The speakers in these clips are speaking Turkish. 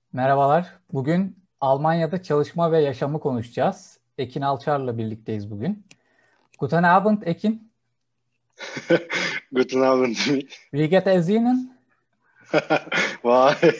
Merhabalar. Bugün Almanya'da çalışma ve yaşamı konuşacağız. Ekin Alçar'la birlikteyiz bugün. Guten Abend, Ekin. Guten Abend. Wie geht es Ihnen? Vay.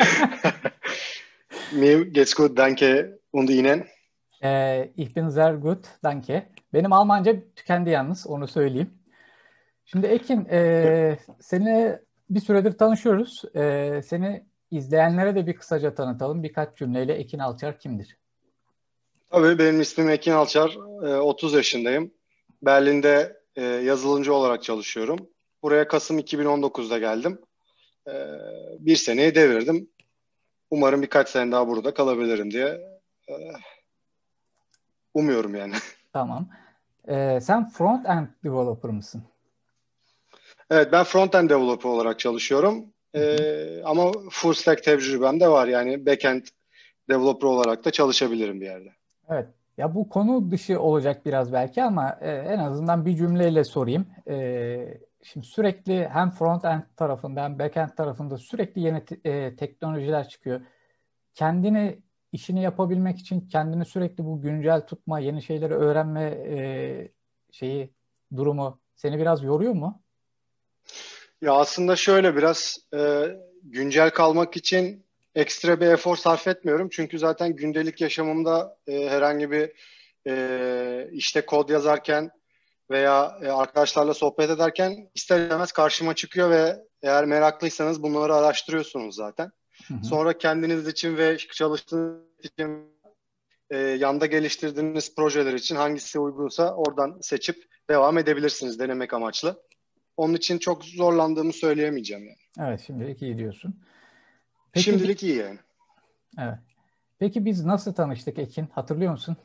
Mir geht's gut, danke. Und Ihnen? Ich bin sehr gut, danke. Benim Almanca tükendi yalnız, onu söyleyeyim. Şimdi Ekin, seninle bir süredir tanışıyoruz. Seni izleyenlere de bir kısaca tanıtalım. Birkaç cümleyle Ekin Alçar kimdir? Tabii benim ismim Ekin Alçar. 30 yaşındayım. Berlin'de yazılımcı olarak çalışıyorum. Buraya Kasım 2019'da geldim. E, Bir seneyi devirdim. Umarım birkaç sene daha burada kalabilirim diye e, umuyorum yani. Tamam. Sen front-end developer mısın? Evet, ben front-end developer olarak çalışıyorum. Hı hı. Ama full stack tecrübem de var. Yani back-end developer olarak da çalışabilirim bir yerde. Evet. Ya bu konu dışı olacak biraz belki ama en azından bir cümleyle sorayım. Şimdi sürekli hem front-end tarafında hem back-end tarafında sürekli yeni teknolojiler çıkıyor. Kendini işini yapabilmek için kendini sürekli bu güncel tutma, yeni şeyleri öğrenme şeyi durumu seni biraz yoruyor mu? Ya aslında şöyle biraz güncel kalmak için ekstra bir efor sarf etmiyorum. Çünkü zaten gündelik yaşamımda herhangi bir işte kod yazarken veya arkadaşlarla sohbet ederken ister istemez karşıma çıkıyor ve eğer meraklıysanız bunları araştırıyorsunuz zaten. Hı hı. Sonra kendiniz için ve çalıştığınız için yanda geliştirdiğiniz projeler için hangisi uygunsa oradan seçip devam edebilirsiniz denemek amaçlı. Onun için çok zorlandığımı söyleyemeyeceğim yani. Evet, şimdilik iyi diyorsun. Peki Şimdilik iyi yani. evet. Peki biz nasıl tanıştık Ekin? Hatırlıyor musun?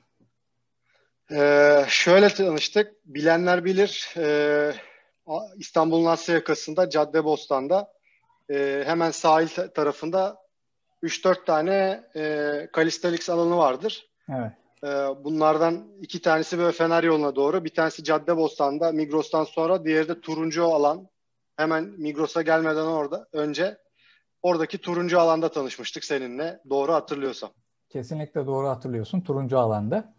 Şöyle tanıştık. Bilenler bilir. İstanbul'un Asya yakasında Caddebostan'da hemen sahil tarafında 3-4 tane calisthenics alanı vardır. Evet. Ee, Bunlardan iki tanesi böyle Fener yoluna doğru. Bir tanesi Caddebostan'da Migros'tan sonra. Diğeri de turuncu alan. Hemen Migros'a gelmeden orada önce. Oradaki turuncu alanda tanışmıştık seninle. Doğru hatırlıyorsam. Kesinlikle doğru hatırlıyorsun. Turuncu alanda.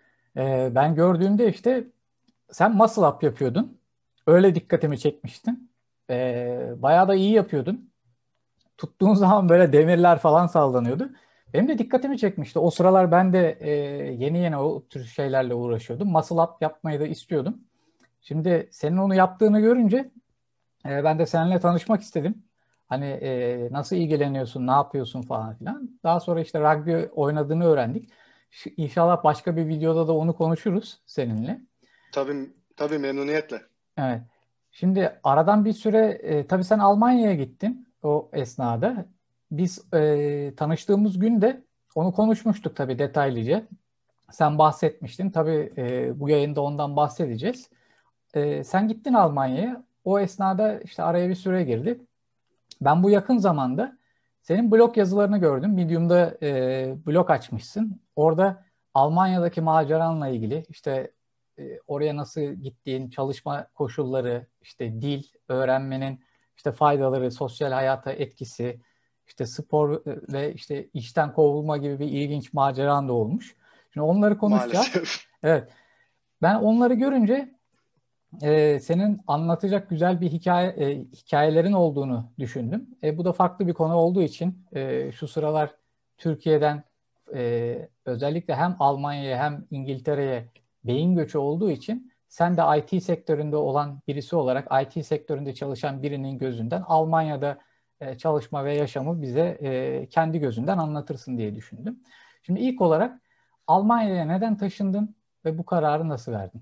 Ben gördüğümde işte sen muscle up yapıyordun. Öyle dikkatimi çekmiştin. Bayağı da iyi yapıyordun. Tuttuğun zaman böyle demirler falan sallanıyordu. Benim de dikkatimi çekmişti. O sıralar ben de yeni yeni o tür şeylerle uğraşıyordum. Muscle up yapmayı da istiyordum. Şimdi senin onu yaptığını görünce ben de seninle tanışmak istedim. Hani nasıl ilgileniyorsun, ne yapıyorsun falan filan. Daha sonra işte rugby oynadığını öğrendik. İnşallah başka bir videoda da onu konuşuruz seninle. Tabii, tabii memnuniyetle. Evet. Şimdi aradan bir süre tabii sen Almanya'ya gittin o esnada. Biz tanıştığımız günde onu konuşmuştuk tabii detaylıca. Sen bahsetmiştin. Tabii bu yayında ondan bahsedeceğiz. Sen gittin Almanya'ya. O esnada işte araya bir süre girdi. Ben bu yakın zamanda senin blog yazılarını gördüm. Medium'da blog açmışsın. Orada Almanya'daki maceranla ilgili işte oraya nasıl gittiğin, çalışma koşulları, işte dil öğrenmenin işte faydaları, sosyal hayata etkisi, işte spor ve işte işten kovulma gibi bir ilginç maceran da olmuş. Şimdi onları konuşacağız. Maalesef. Evet, ben onları görünce senin anlatacak güzel bir hikayelerin olduğunu düşündüm. Bu da farklı bir konu olduğu için şu sıralar Türkiye'den özellikle hem Almanya'ya hem İngiltere'ye beyin göçü olduğu için sen de IT sektöründe olan birisi olarak IT sektöründe çalışan birinin gözünden Almanya'da çalışma ve yaşamı bize kendi gözünden anlatırsın diye düşündüm. Şimdi ilk olarak Almanya'ya neden taşındın ve bu kararı nasıl verdin?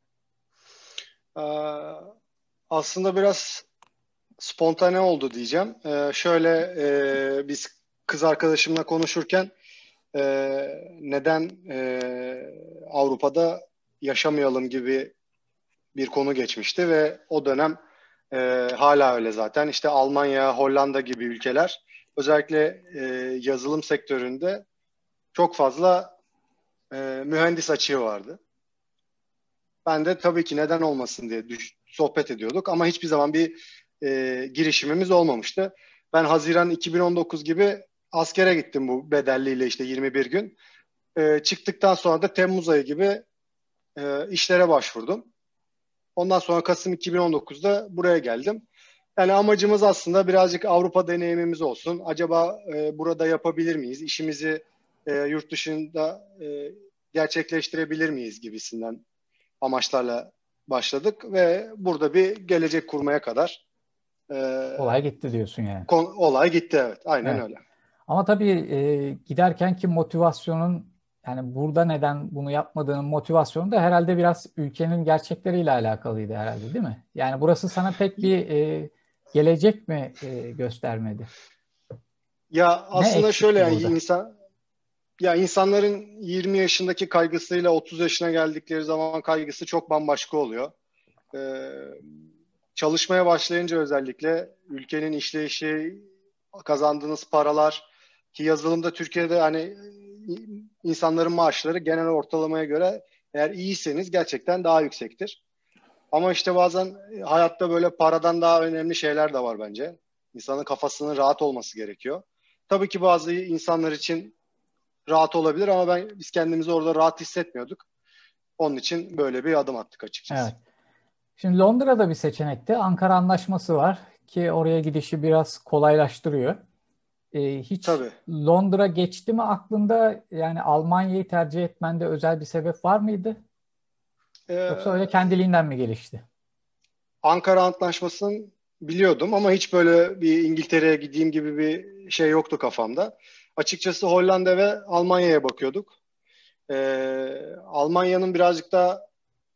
Ee, Aslında biraz spontane oldu diyeceğim. Şöyle biz kız arkadaşımla konuşurken neden Avrupa'da yaşamayalım gibi bir konu geçmişti ve o dönem hala öyle zaten. İşte Almanya, Hollanda gibi ülkeler özellikle yazılım sektöründe çok fazla mühendis açığı vardı. Ben de tabii ki neden olmasın diye sohbet ediyorduk ama hiçbir zaman bir girişimimiz olmamıştı. Ben Haziran 2019 gibi askere gittim bu bedelliyle işte 21 gün. Çıktıktan sonra da Temmuz ayı gibi işlere başvurdum. Ondan sonra Kasım 2019'da buraya geldim. Yani amacımız aslında birazcık Avrupa deneyimimiz olsun. Acaba burada yapabilir miyiz? İşimizi yurt dışında gerçekleştirebilir miyiz gibisinden amaçlarla başladık ve burada bir gelecek kurmaya kadar Olay gitti diyorsun yani. olay gitti, evet. Aynen Evet. öyle. Ama tabii giderkenki motivasyonun, yani burada neden bunu yapmadığının motivasyonu da herhalde biraz ülkenin gerçekleriyle alakalıydı herhalde, değil mi? Yani burası sana pek bir gelecek mi göstermedi? Ya Ne aslında şöyle, eksikti yani burada? insanların 20 yaşındaki kaygısıyla 30 yaşına geldikleri zaman kaygısı çok bambaşka oluyor. Ee, Çalışmaya başlayınca özellikle ülkenin işleyişi, kazandığınız paralar, ki yazılımda Türkiye'de hani insanların maaşları genel ortalamaya göre eğer iyiyseniz gerçekten daha yüksektir. Ama işte bazen hayatta böyle paradan daha önemli şeyler de var bence. İnsanın kafasının rahat olması gerekiyor. Tabii ki bazı insanlar için rahat olabilir ama biz kendimizi orada rahat hissetmiyorduk. Onun için böyle bir adım attık açıkçası. Evet. Şimdi Londra'da bir seçenekte Ankara Anlaşması var ki oraya gidişi biraz kolaylaştırıyor. Hiç Tabii. Londra geçti mi aklında? Yani Almanya'yı tercih etmende özel bir sebep var mıydı? Yoksa öyle Ee, kendiliğinden mi gelişti? Ankara Antlaşması'nı biliyordum ama hiç böyle bir İngiltere'ye gideyim gibi bir şey yoktu kafamda. Açıkçası Hollanda ve Almanya'ya bakıyorduk. Almanya'nın birazcık daha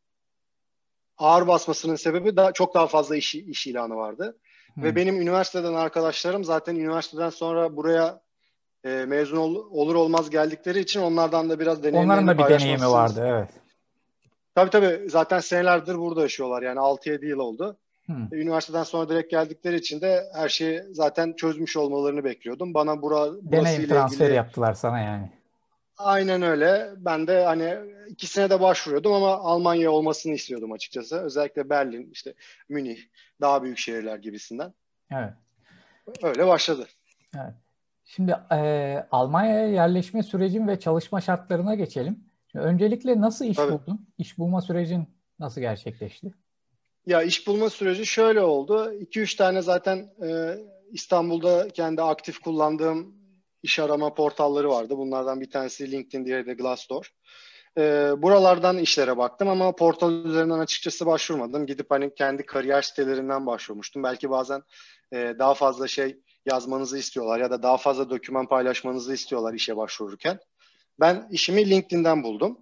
ağır basmasının sebebi çok daha fazla iş ilanı vardı. Ve Hmm. benim üniversiteden arkadaşlarım zaten üniversiteden sonra buraya mezun olur olmaz geldikleri için onlardan da biraz Onların deneyimlerini da bir deneyimi paylaşmasını. vardı, evet. Tabii tabii, zaten senelerdir burada yaşıyorlar, yani 6-7 yıl oldu. Hmm. Üniversiteden sonra direkt geldikleri için de her şeyi zaten çözmüş olmalarını bekliyordum. Bana burası Deneyim ile transferi ilgili yaptılar sana yani. aynen öyle. Ben de hani ikisine de başvuruyordum ama Almanya olmasını istiyordum açıkçası. Özellikle Berlin, işte Münih, daha büyük şehirler gibisinden. Evet. Öyle başladı. Evet. Şimdi Almanya'ya yerleşme sürecin ve çalışma şartlarına geçelim. Şimdi öncelikle nasıl iş Tabii. buldun? İş bulma sürecin nasıl gerçekleşti? Ya iş bulma süreci şöyle oldu. 2-3 tane zaten İstanbul'da kendi aktif kullandığım iş arama portalları vardı. Bunlardan bir tanesi LinkedIn, diğeri de Glassdoor. Buralardan işlere baktım ama portal üzerinden açıkçası başvurmadım. Gidip hani kendi kariyer sitelerinden başvurmuştum. Belki bazen daha fazla şey yazmanızı istiyorlar ya da daha fazla doküman paylaşmanızı istiyorlar işe başvururken. Ben işimi LinkedIn'den buldum.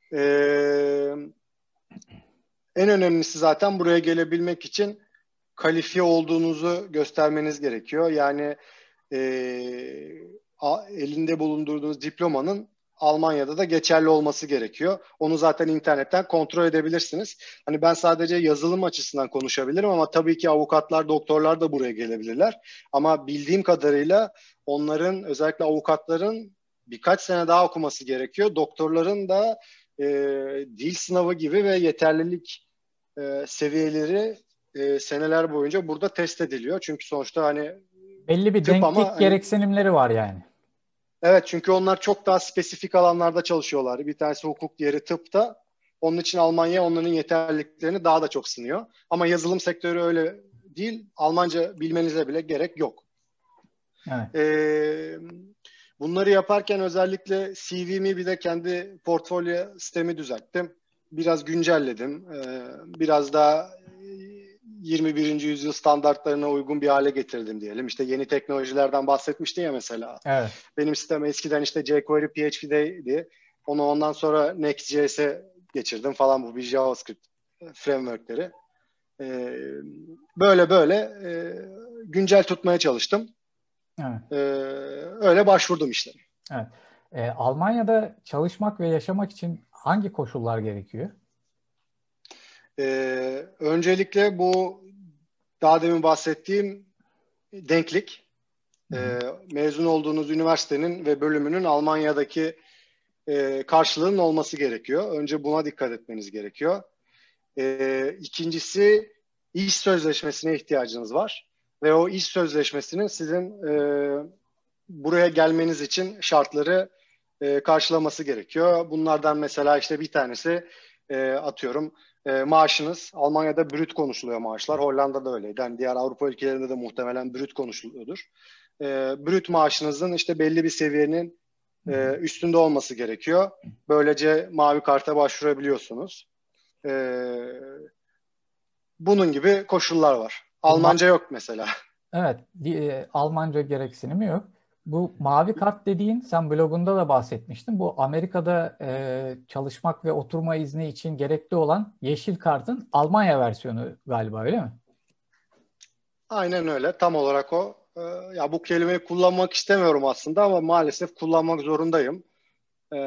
Ee, En önemlisi zaten buraya gelebilmek için kalifiye olduğunuzu göstermeniz gerekiyor. Yani e, elinde bulundurduğunuz diplomanın Almanya'da da geçerli olması gerekiyor. Onu zaten internetten kontrol edebilirsiniz. Hani ben sadece yazılım açısından konuşabilirim ama tabii ki avukatlar, doktorlar da buraya gelebilirler. Ama bildiğim kadarıyla onların, özellikle avukatların birkaç sene daha okuması gerekiyor. Doktorların da e, dil sınavı gibi ve yeterlilik seviyeleri seneler boyunca burada test ediliyor. Çünkü sonuçta hani Belli bir tıp ama denklik hani gereksinimleri var yani. evet, çünkü onlar çok daha spesifik alanlarda çalışıyorlar. Bir tanesi hukuk, diğeri tıpta. Onun için Almanya onların yeterliliklerini daha da çok sınıyor. Ama yazılım sektörü öyle değil. Almanca bilmenize bile gerek yok. Evet. Ee, Bunları yaparken özellikle CV'mi bir de kendi portfolyo sistemi düzelttim. Biraz güncelledim. Biraz daha 21. yüzyıl standartlarına uygun bir hale getirdim diyelim. İşte yeni teknolojilerden bahsetmiştin ya mesela. Evet. Benim sistem eskiden işte jQuery PHP'deydi. Onu ondan sonra Next.js'e geçirdim falan, bu bir JavaScript frameworkleri. Ee, Böyle böyle güncel tutmaya çalıştım. Evet. Ee, Öyle başvurdum işte. Evet. Almanya'da çalışmak ve yaşamak için hangi koşullar gerekiyor? Öncelikle bu daha demin bahsettiğim denklik. Hı hı. Mezun olduğunuz üniversitenin ve bölümünün Almanya'daki karşılığının olması gerekiyor. Önce buna dikkat etmeniz gerekiyor. İkincisi, iş sözleşmesine ihtiyacınız var. Ve o iş sözleşmesinin sizin buraya gelmeniz için şartları karşılaması gerekiyor. Bunlardan mesela işte bir tanesi atıyorum maaşınız. Almanya'da brüt konuşuluyor maaşlar. Hollanda'da öyleydi. Yani diğer Avrupa ülkelerinde de muhtemelen brüt konuşuluyordur. Brüt maaşınızın işte belli bir seviyenin üstünde olması gerekiyor. Böylece mavi karta başvurabiliyorsunuz. E, Bunun gibi koşullar var. Bu Almanca yok mesela. evet, Almanca gereksinimi yok. Bu mavi kart dediğin, sen blogunda da bahsetmiştin. Bu Amerika'da çalışmak ve oturma izni için gerekli olan yeşil kartın Almanya versiyonu galiba, öyle mi? Aynen öyle. Tam olarak o. Ya bu kelimeyi kullanmak istemiyorum aslında ama maalesef kullanmak zorundayım. Ee,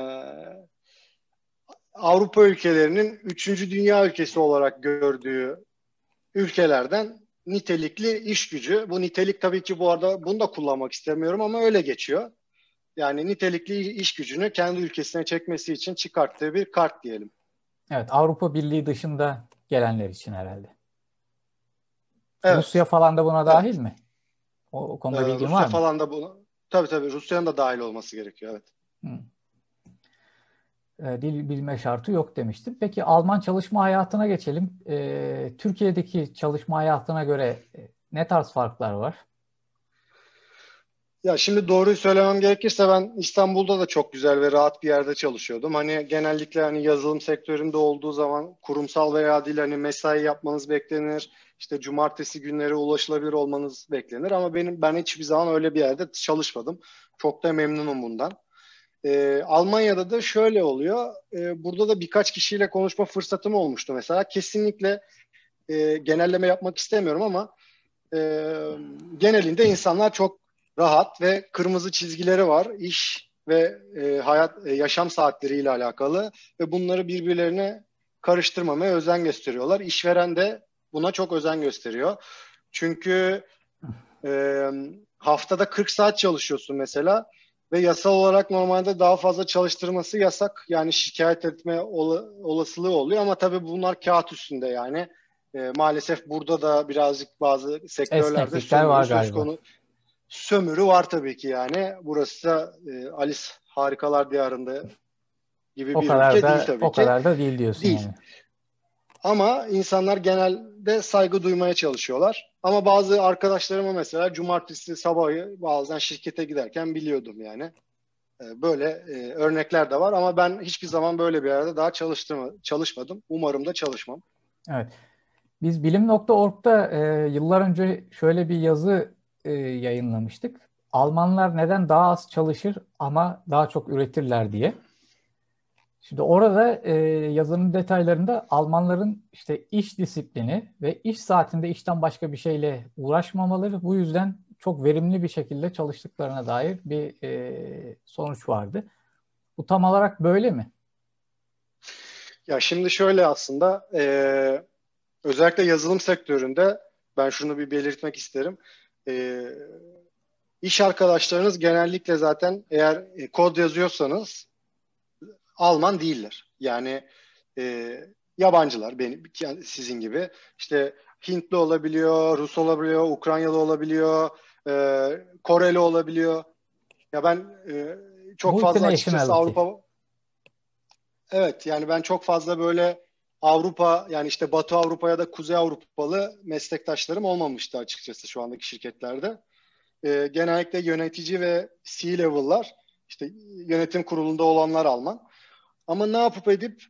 Avrupa ülkelerinin üçüncü dünya ülkesi olarak gördüğü ülkelerden nitelikli iş gücü. Bu nitelik tabii ki bu arada bunu da kullanmak istemiyorum ama öyle geçiyor. Yani nitelikli iş gücünü kendi ülkesine çekmesi için çıkarttığı bir kart diyelim. Evet, Avrupa Birliği dışında gelenler için herhalde. Rusya Evet, falan da buna dahil evet. mi? O konuda bilgin Rusya var mı? falan da bunu tabii Rusya'nın da dahil olması gerekiyor. Evet. Hı. Dil bilme şartı yok demiştim. Peki Alman çalışma hayatına geçelim. Türkiye'deki çalışma hayatına göre ne tarz farklar var? Ya şimdi doğruyu söylemem gerekirse ben İstanbul'da da çok güzel ve rahat bir yerde çalışıyordum. Hani genellikle hani yazılım sektöründe olduğu zaman kurumsal veya değil hani mesai yapmanız beklenir. İşte cumartesi günleri ulaşılabilir olmanız beklenir ama ben hiçbir zaman öyle bir yerde çalışmadım. Çok da memnunum bundan. Almanya'da da şöyle oluyor. Burada da birkaç kişiyle konuşma fırsatım olmuştu mesela. Kesinlikle genelleme yapmak istemiyorum ama e, genelinde insanlar çok rahat ve kırmızı çizgileri var. İş ve yaşam saatleriyle alakalı ve bunları birbirlerine karıştırmamaya özen gösteriyorlar. İşveren de buna çok özen gösteriyor. Çünkü e, haftada 40 saat çalışıyorsun mesela ve yasal olarak normalde daha fazla çalıştırması yasak. Yani şikayet etme olasılığı oluyor ama tabii bunlar kağıt üstünde yani. Maalesef burada da birazcık bazı sektörlerde Esneklikler var sömürü söz galiba. konu. Sömürü var tabii ki yani. Burası da Alice Harikalar Diyarında gibi O bir kadar ülke değil da tabii o ki. kadar da değil diyorsun Değil. yani. Ama insanlar genelde saygı duymaya çalışıyorlar. Ama bazı arkadaşlarıma mesela cumartesi sabahı bazen şirkete giderken biliyordum yani. Böyle örnekler de var ama ben hiçbir zaman böyle bir yerde daha çalışmadım. Umarım da çalışmam. Evet. Biz bilim.org'da yıllar önce şöyle bir yazı yayınlamıştık. Almanlar neden daha az çalışır ama daha çok üretirler diye. Şimdi orada yazının detaylarında Almanların işte iş disiplini ve iş saatinde işten başka bir şeyle uğraşmamaları, bu yüzden çok verimli bir şekilde çalıştıklarına dair bir sonuç vardı. Bu tam olarak böyle mi? Ya şimdi şöyle aslında özellikle yazılım sektöründe ben şunu bir belirtmek isterim. E, iş arkadaşlarınız genellikle zaten eğer kod yazıyorsanız Alman değiller. Yani e, yabancılar benim sizin gibi. İşte Hintli olabiliyor, Rus olabiliyor, Ukraynalı olabiliyor, Koreli olabiliyor. Ya ben çok fazla açıkçası Multinationality. evet yani ben çok fazla böyle Avrupa yani işte Batı Avrupa ya da Kuzey Avrupalı meslektaşlarım olmamıştı açıkçası şu andaki şirketlerde. Genellikle yönetici ve C-level'lar işte yönetim kurulunda olanlar Alman. Ama ne yapıp edip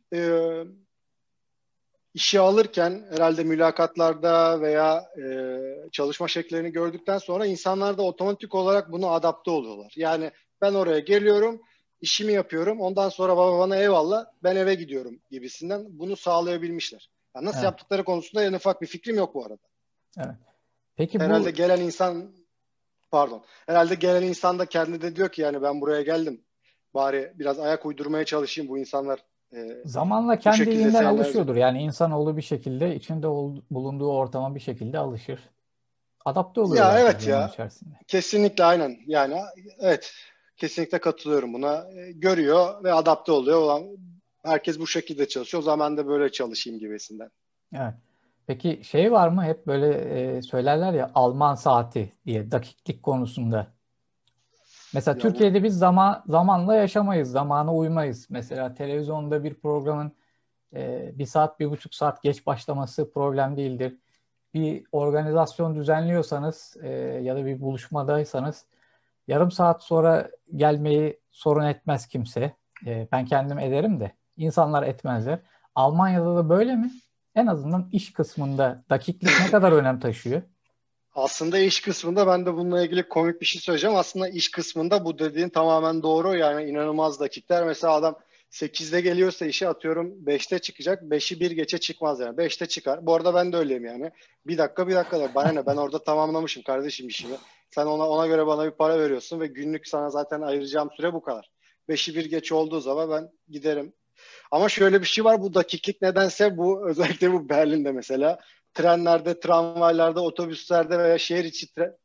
işe alırken herhalde mülakatlarda veya çalışma şekillerini gördükten sonra insanlar da otomatik olarak buna adapte oluyorlar. Yani ben oraya geliyorum, işimi yapıyorum. Ondan sonra baba bana eyvallah, ben eve gidiyorum gibisinden bunu sağlayabilmişler. Yani nasıl Evet, yaptıkları konusunda en ufak bir fikrim yok bu arada. evet. Peki Herhalde bu gelen insan, pardon, herhalde gelen insan da kendi de diyor ki yani ben buraya geldim. Bari biraz ayak uydurmaya çalışayım bu insanlar zamanla bu şekilde kendiliğinden senelerce. alışıyordur. Yani insanoğlu bir şekilde içinde bulunduğu ortama bir şekilde alışır. Adapte oluyor Ya belki evet zaman ya. içerisinde. Kesinlikle aynen. Yani evet. Kesinlikle katılıyorum buna. Görüyor ve adapte oluyor. Olan herkes bu şekilde çalışıyor. O zaman ben de böyle çalışayım gibisinden. Evet. Peki şey var mı? Hep böyle söylerler ya, Alman saati diye, dakiklik konusunda. Mesela Ya bu Türkiye'de biz zamanla yaşamayız, zamana uymayız. Mesela televizyonda bir programın 1 saat, 1,5 saat geç başlaması problem değildir. Bir organizasyon düzenliyorsanız ya da bir buluşmadaysanız yarım saat sonra gelmeyi sorun etmez kimse. Ben kendim ederim de insanlar etmezler. Almanya'da da böyle mi? En azından iş kısmında dakiklik ne kadar önem taşıyor? aslında iş kısmında ben de bununla ilgili komik bir şey söyleyeceğim. Aslında iş kısmında bu dediğin tamamen doğru. Yani inanılmaz dakikler. Mesela adam 8'de geliyorsa işe atıyorum 5'te çıkacak. 5'i bir geçe çıkmaz yani. 5'te çıkar. Bu arada ben de öyleyim yani. Bir dakika bir dakika da bana ne, ben orada tamamlamışım kardeşim işimi. Sen ona göre bana bir para veriyorsun ve günlük sana zaten ayıracağım süre bu kadar. 5'i bir geç olduğu zaman ben giderim. Ama şöyle bir şey var, bu dakiklik nedense bu özellikle bu Berlin'de mesela trenlerde, tramvaylarda, otobüslerde veya şehir içi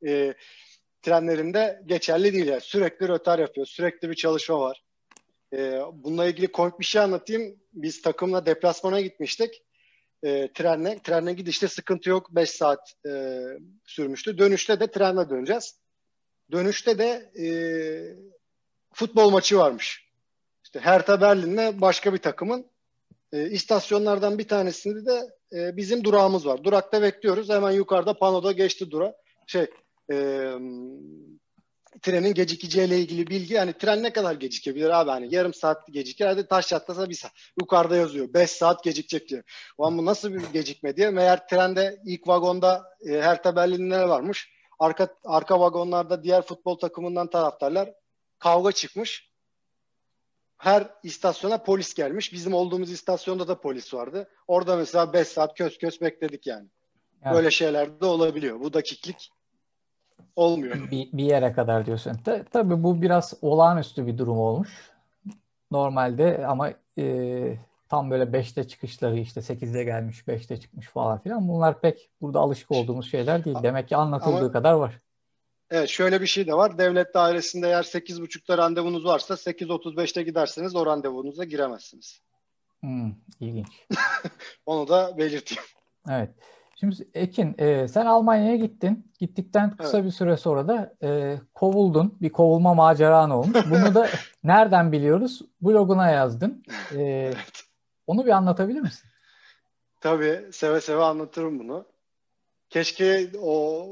trenlerinde geçerli değil. Yani. Sürekli rötar yapıyor, sürekli bir çalışma var. Bununla ilgili komik bir şey anlatayım. Biz takımla deplasmana gitmiştik. Trenle gidişte sıkıntı yok. 5 saat sürmüştü. Dönüşte de trenle döneceğiz. Dönüşte de futbol maçı varmış. İşte Hertha Berlin'le başka bir takımın istasyonlardan bir tanesinde de bizim durağımız var. Durakta bekliyoruz. Hemen yukarıda panoda geçti dura. E, trenin gecikeceğiyle ilgili bilgi. Yani tren ne kadar gecikebilir abi? Hani yarım saat gecikir. Hadi taş çatlasa bir saat. Yukarıda yazıyor. 5 saat gecikecek diyor. Ulan bu nasıl bir gecikme diye. Meğer trende ilk vagonda Hertha Berlin'ler varmış. Arka vagonlarda diğer futbol takımından taraftarlar, kavga çıkmış. Her istasyona polis gelmiş. Bizim olduğumuz istasyonda da polis vardı. Orada mesela 5 saat kös kös bekledik yani. Evet. Böyle şeyler de olabiliyor. Bu dakiklik olmuyor. Bir yere kadar diyorsun. Tabii bu biraz olağanüstü bir durum olmuş. Normalde ama tam böyle 5'te çıkışları işte 8'de gelmiş 5'te çıkmış falan filan. Bunlar pek burada alışık olduğumuz şeyler değil. Demek ki anlatıldığı Ama kadar var. evet, şöyle bir şey de var. Devlet dairesinde eğer 8.30'da randevunuz varsa 8.35'te giderseniz o randevunuza giremezsiniz. İlginç. Onu da belirteyim. Evet. Şimdi Ekin, sen Almanya'ya gittin. Gittikten Evet. kısa bir süre sonra da kovuldun. Bir kovulma maceran olmuş. Bunu da nereden biliyoruz? Bloguna yazdın. Evet. Onu bir anlatabilir misin? Tabii seve seve anlatırım bunu. Keşke o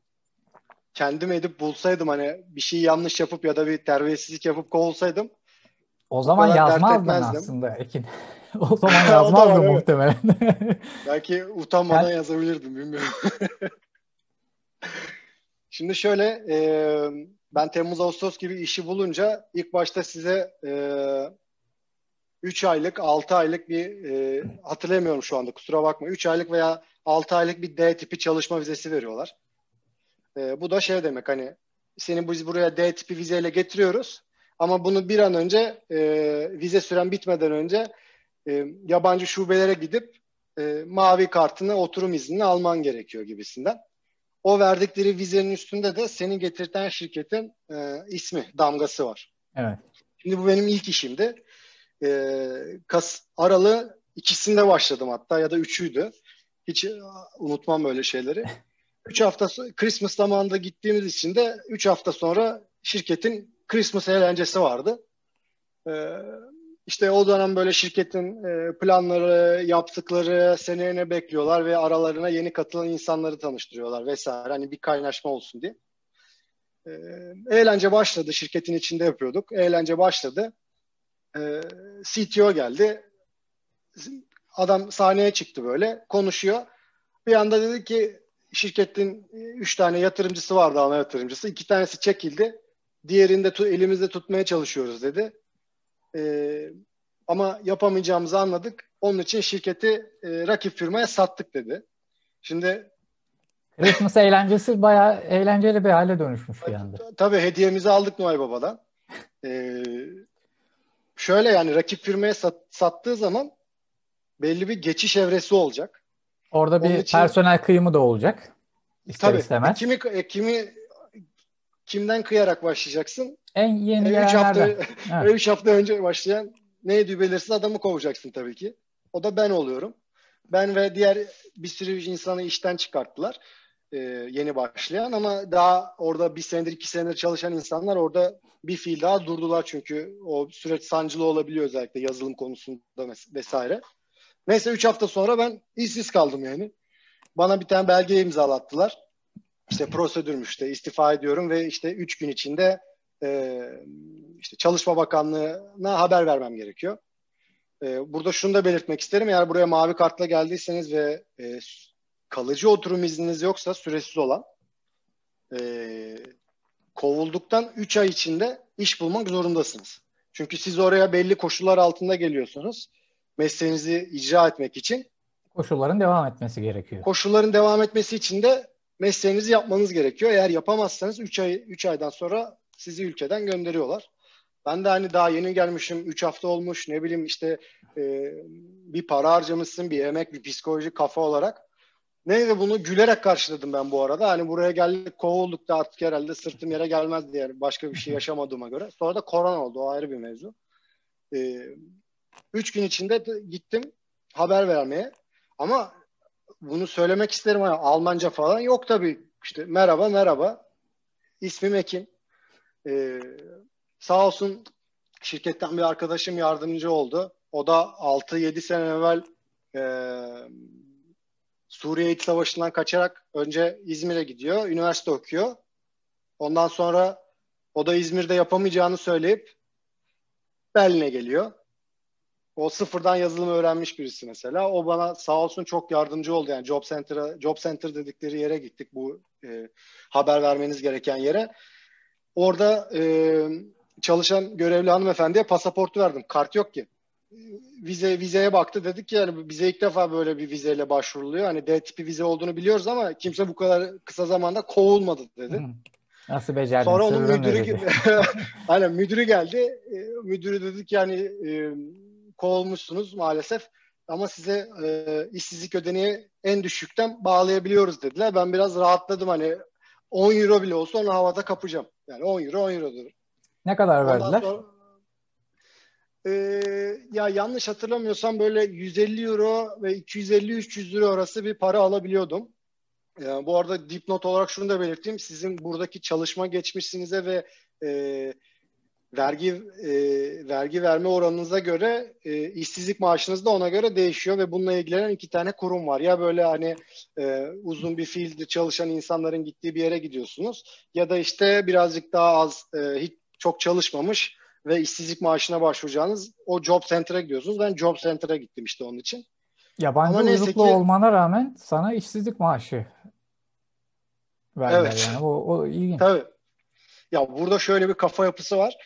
kendim edip bulsaydım, hani bir şey yanlış yapıp ya da bir terbiyesizlik yapıp kovulsaydım O bu zaman kadar dert yazmazdın etmezdim. aslında Ekin. O zaman O da var, yazmazdın evet. muhtemelen. Belki utanmadan Sen yazabilirdim, bilmiyorum. Şimdi şöyle, ben Temmuz-Ağustos gibi işi bulunca ilk başta size 3 aylık, 6 aylık bir hatırlamıyorum şu anda, kusura bakma. 3 aylık veya 6 aylık bir D tipi çalışma vizesi veriyorlar. Bu da şey demek, hani seni biz buraya D tipi vizeyle getiriyoruz ama bunu bir an önce vize süren bitmeden önce yabancı şubelere gidip mavi kartını, oturum iznini alman gerekiyor gibisinden. O verdikleri vizenin üstünde de seni getirten şirketin ismi, damgası var. evet. Şimdi bu benim ilk işimdi. Aralığı ikisinde başladım hatta, ya da üçüydü. Hiç unutmam böyle şeyleri. 3 hafta Christmas zamanında gittiğimiz için de 3 hafta sonra şirketin Christmas eğlencesi vardı. Ee, işte o dönem böyle şirketin planları, yaptıkları, seneye ne bekliyorlar ve aralarına yeni katılan insanları tanıştırıyorlar vesaire. Hani bir kaynaşma olsun diye. Ee, eğlence başladı. Şirketin içinde yapıyorduk. Eğlence başladı. CTO geldi. Adam sahneye çıktı, böyle konuşuyor. Bir anda dedi ki şirketin 3 tane yatırımcısı vardı, ana yatırımcısı. 2 tanesi çekildi. Diğerini de elimizde tutmaya çalışıyoruz dedi. Ama yapamayacağımızı anladık. Onun için şirketi rakip firmaya sattık dedi. Şimdi Christmas eğlencesi bayağı eğlenceli bir hale dönüşmüş bir anda. tabii hediyemizi aldık Noel Baba'dan. Ee, şöyle yani rakip firmaya sattığı zaman belli bir geçiş evresi olacak. Orada Onun bir için personel kıyımı da olacak. İster tabii istemez. kimden kıyarak başlayacaksın? En yeni 3 hafta gelenlerden. Evet. 3 hafta önce başlayan neydi belirsiz adamı kovacaksın tabii ki. O da ben oluyorum. Ben ve diğer bir sürü insanı işten çıkarttılar. yeni başlayan ama daha orada bir senedir 2 senedir çalışan insanlar orada bir fiil daha durdular çünkü o süreç sancılı olabiliyor özellikle yazılım konusunda vesaire. Neyse 3 hafta sonra ben işsiz kaldım yani. Bana bir tane belge imzalattılar. İşte prosedürmüş işte istifa ediyorum ve işte 3 gün içinde işte Çalışma Bakanlığı'na haber vermem gerekiyor. Burada şunu da belirtmek isterim. Eğer buraya mavi kartla geldiyseniz ve kalıcı oturum izniniz yoksa süresiz olan kovulduktan 3 ay içinde iş bulmak zorundasınız. Çünkü siz oraya belli koşullar altında geliyorsunuz. Mesleğinizi icra etmek için. Koşulların devam etmesi gerekiyor. Koşulların devam etmesi için de mesleğinizi yapmanız gerekiyor. Eğer yapamazsanız 3 aydan sonra sizi ülkeden gönderiyorlar. Ben de hani daha yeni gelmişim, 3 hafta olmuş, ne bileyim işte bir para harcamışsın, bir emek, bir psikoloji kafa olarak. Neyse bunu gülerek karşıladım ben bu arada. Hani buraya geldik, kovulduk da artık herhalde sırtım yere gelmez diye yani başka bir şey yaşamadığıma göre. Sonra da korona oldu, o ayrı bir mevzu. 3 gün içinde gittim haber vermeye. Ama bunu söylemek isterim. Hani Almanca falan yok tabii. İşte merhaba merhaba. İsmim Ekin. Sağ olsun şirketten bir arkadaşım yardımcı oldu. O da 6-7 sene evvel Suriye İç Savaşı'ndan kaçarak önce İzmir'e gidiyor. Üniversite okuyor. Ondan sonra o da İzmir'de yapamayacağını söyleyip Berlin'e geliyor. O sıfırdan yazılımı öğrenmiş birisi mesela. O bana sağ olsun çok yardımcı oldu. Yani Job Center dedikleri yere gittik. Bu haber vermeniz gereken yere. Orada çalışan görevli hanımefendiye pasaportu verdim. Kart yok ki. Vizeye baktı, dedik ki yani bize ilk defa böyle bir vizeyle başvuruluyor. Hani D tipi vize olduğunu biliyoruz ama kimse bu kadar kısa zamanda kovulmadı dedi. Nasıl becerdin? Sonra onun müdürü aynen müdürü geldi. Müdürü dedi ki yani kovulmuşsunuz maalesef ama size işsizlik ödeneği en düşükten bağlayabiliyoruz dediler. Ben biraz rahatladım, hani 10 euro bile olsa onu havada kapacağım. Yani 10 euro 10 eurodur. Ne kadar Ondan verdiler? sonra ya yanlış hatırlamıyorsam böyle 150 euro ve 250-300 euro arası bir para alabiliyordum. Bu arada dipnot olarak şunu da belirteyim. Sizin buradaki çalışma geçmişinize ve vergi verme oranınıza göre işsizlik maaşınız da ona göre değişiyor ve bununla ilgilenen 2 tane kurum var. Ya böyle hani uzun bir fiilde çalışan insanların gittiği bir yere gidiyorsunuz ya da işte birazcık daha az hiç çok çalışmamış ve işsizlik maaşına başvuracağınız o Job Center'a gidiyorsunuz. Ben Job Center'a gittim işte onun için. Yabancı Ama neyse uyruklu ki olmana rağmen sana işsizlik maaşı verdiler evet yani. O ilginç. tabii. Ya burada şöyle bir kafa yapısı var.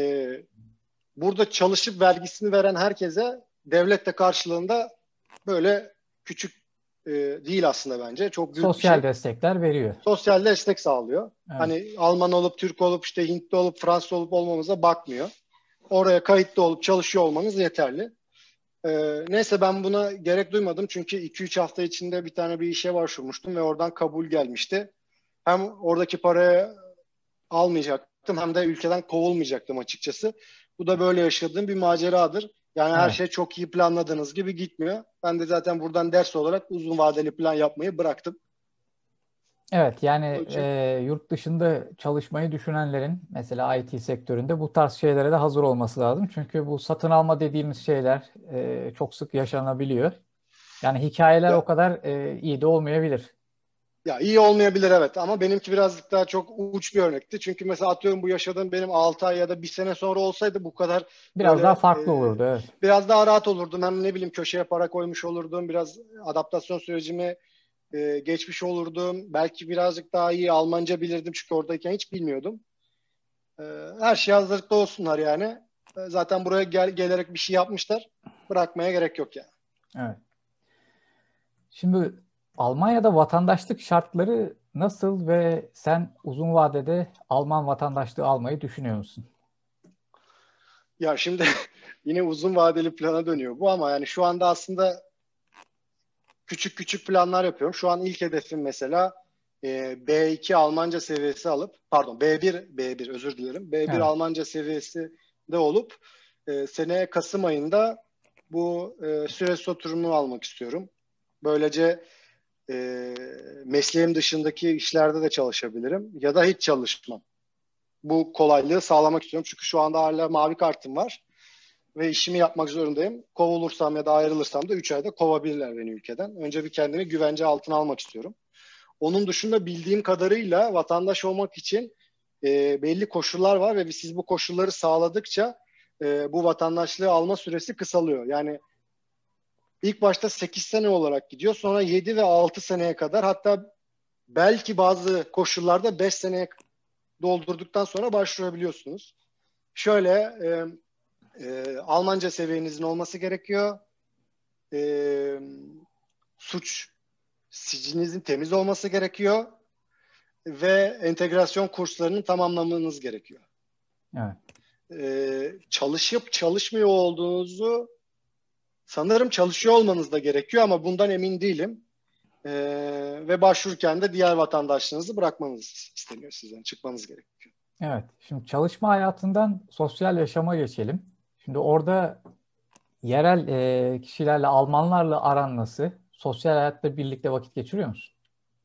Burada çalışıp vergisini veren herkese devlet de karşılığında böyle küçük değil aslında bence. Çok büyük bir Sosyal şey. destekler veriyor. Sosyal destek sağlıyor. Evet. Hani Alman olup, Türk olup, işte Hintli olup, Fransız olup olmamıza bakmıyor. Oraya kayıtlı olup çalışıyor olmanız yeterli. Neyse ben buna gerek duymadım. Çünkü 2-3 hafta içinde bir tane bir işe başvurmuştum ve oradan kabul gelmişti. Hem oradaki parayı almayacaktım hem de ülkeden kovulmayacaktım açıkçası. Bu da böyle yaşadığım bir maceradır. Yani her Evet. şey çok iyi planladığınız gibi gitmiyor. Ben de zaten buradan ders olarak uzun vadeli plan yapmayı bıraktım. Evet, yani Onun için yurt dışında çalışmayı düşünenlerin mesela IT sektöründe bu tarz şeylere de hazır olması lazım. Çünkü bu satın alma dediğimiz şeyler çok sık yaşanabiliyor. Yani hikayeler o ya, kadar iyi de olmayabilir. ya iyi olmayabilir evet ama benimki birazcık daha çok uç bir örnekti. Çünkü mesela atıyorum bu yaşadığım benim 6 ay ya da bir sene sonra olsaydı bu kadar Biraz daha böyle farklı olurdu, evet. biraz daha rahat olurdum. Hem ne bileyim köşeye para koymuş olurdum. Biraz adaptasyon sürecimi geçmiş olurdum. Belki birazcık daha iyi Almanca bilirdim çünkü oradayken hiç bilmiyordum. E, Her şey hazırlıklı olsunlar yani. Zaten buraya gelerek bir şey yapmışlar. Bırakmaya gerek yok yani. Evet. Şimdi Almanya'da vatandaşlık şartları nasıl ve sen uzun vadede Alman vatandaşlığı almayı düşünüyor musun? Ya şimdi yine uzun vadeli plana dönüyor bu ama yani şu anda aslında küçük küçük planlar yapıyorum. Şu an ilk hedefim mesela B2 Almanca seviyesi alıp, pardon B1 özür dilerim. B1 Evet. Almanca seviyesi de olup seneye Kasım ayında bu süreç oturumunu almak istiyorum. Böylece mesleğim dışındaki işlerde de çalışabilirim ya da hiç çalışmam. Bu kolaylığı sağlamak istiyorum. Çünkü şu anda hala mavi kartım var ve işimi yapmak zorundayım. Kovulursam ya da ayrılırsam da 3 ayda kovabilirler beni ülkeden. Önce bir kendimi güvence altına almak istiyorum. Onun dışında bildiğim kadarıyla vatandaş olmak için belli koşullar var ve siz bu koşulları sağladıkça bu vatandaşlığı alma süresi kısalıyor. Yani ilk başta 8 sene olarak gidiyor. Sonra 7 ve 6 seneye kadar, hatta belki bazı koşullarda 5 seneye doldurduktan sonra başvurabiliyorsunuz. Şöyle Almanca seviyenizin olması gerekiyor. Suç sicilinizin temiz olması gerekiyor ve entegrasyon kurslarını tamamlamanız gerekiyor. Evet. Çalışıp çalışmıyor olduğunuzu sanırım çalışıyor olmanız da gerekiyor ama bundan emin değilim. Ve başvururken de diğer vatandaşlığınızı bırakmanız isteniyor sizden. Çıkmanız gerekiyor. Evet. Şimdi çalışma hayatından sosyal yaşama geçelim. Şimdi orada yerel kişilerle, Almanlarla aran nasıl? Sosyal hayatta birlikte vakit geçiriyor musun?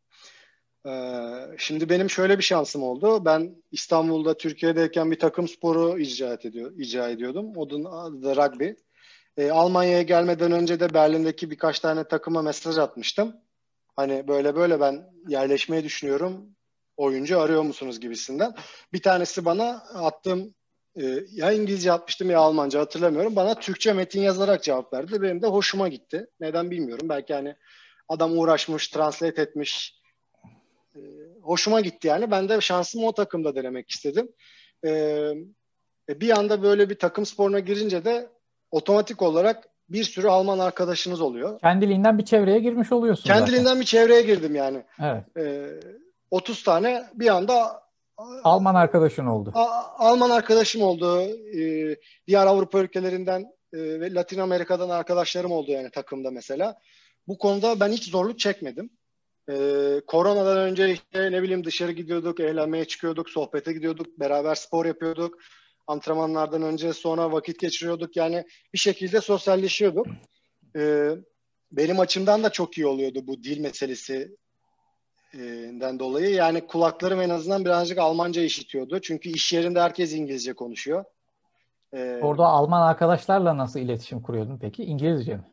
Şimdi benim şöyle bir şansım oldu. Ben İstanbul'da, Türkiye'deyken bir takım sporu icra ediyordum. Onun adı da rugby. Almanya'ya gelmeden önce de Berlin'deki birkaç tane takıma mesaj atmıştım. Hani böyle böyle ben yerleşmeyi düşünüyorum. Oyuncu arıyor musunuz gibisinden. Bir tanesi bana attığım ya İngilizce atmıştım ya Almanca hatırlamıyorum. Bana Türkçe metin yazarak cevap verdi. Benim de hoşuma gitti. Neden bilmiyorum. Belki hani adam uğraşmış, translate etmiş. Hoşuma gitti yani. Ben de şansımı o takımda denemek istedim. Bir anda böyle bir takım sporuna girince de otomatik olarak bir sürü Alman arkadaşınız oluyor. Kendiliğinden bir çevreye girmiş oluyorsun zaten. Kendiliğinden bir çevreye girdim yani. Evet. 30 tane bir anda Alman arkadaşın oldu. Alman arkadaşım oldu. Diğer Avrupa ülkelerinden ve Latin Amerika'dan arkadaşlarım oldu yani takımda mesela. Bu konuda ben hiç zorluk çekmedim. Koronadan önce işte ne bileyim dışarı gidiyorduk, eğlenmeye çıkıyorduk, sohbete gidiyorduk, beraber spor yapıyorduk. Antrenmanlardan önce sonra vakit geçiriyorduk. Yani bir şekilde sosyalleşiyorduk. Benim açımdan da çok iyi oluyordu bu dil meselesinden dolayı. Yani kulaklarım en azından birazcık Almanca işitiyordu. Çünkü iş yerinde herkes İngilizce konuşuyor. Orada Alman arkadaşlarla nasıl iletişim kuruyordun peki? İngilizce mi?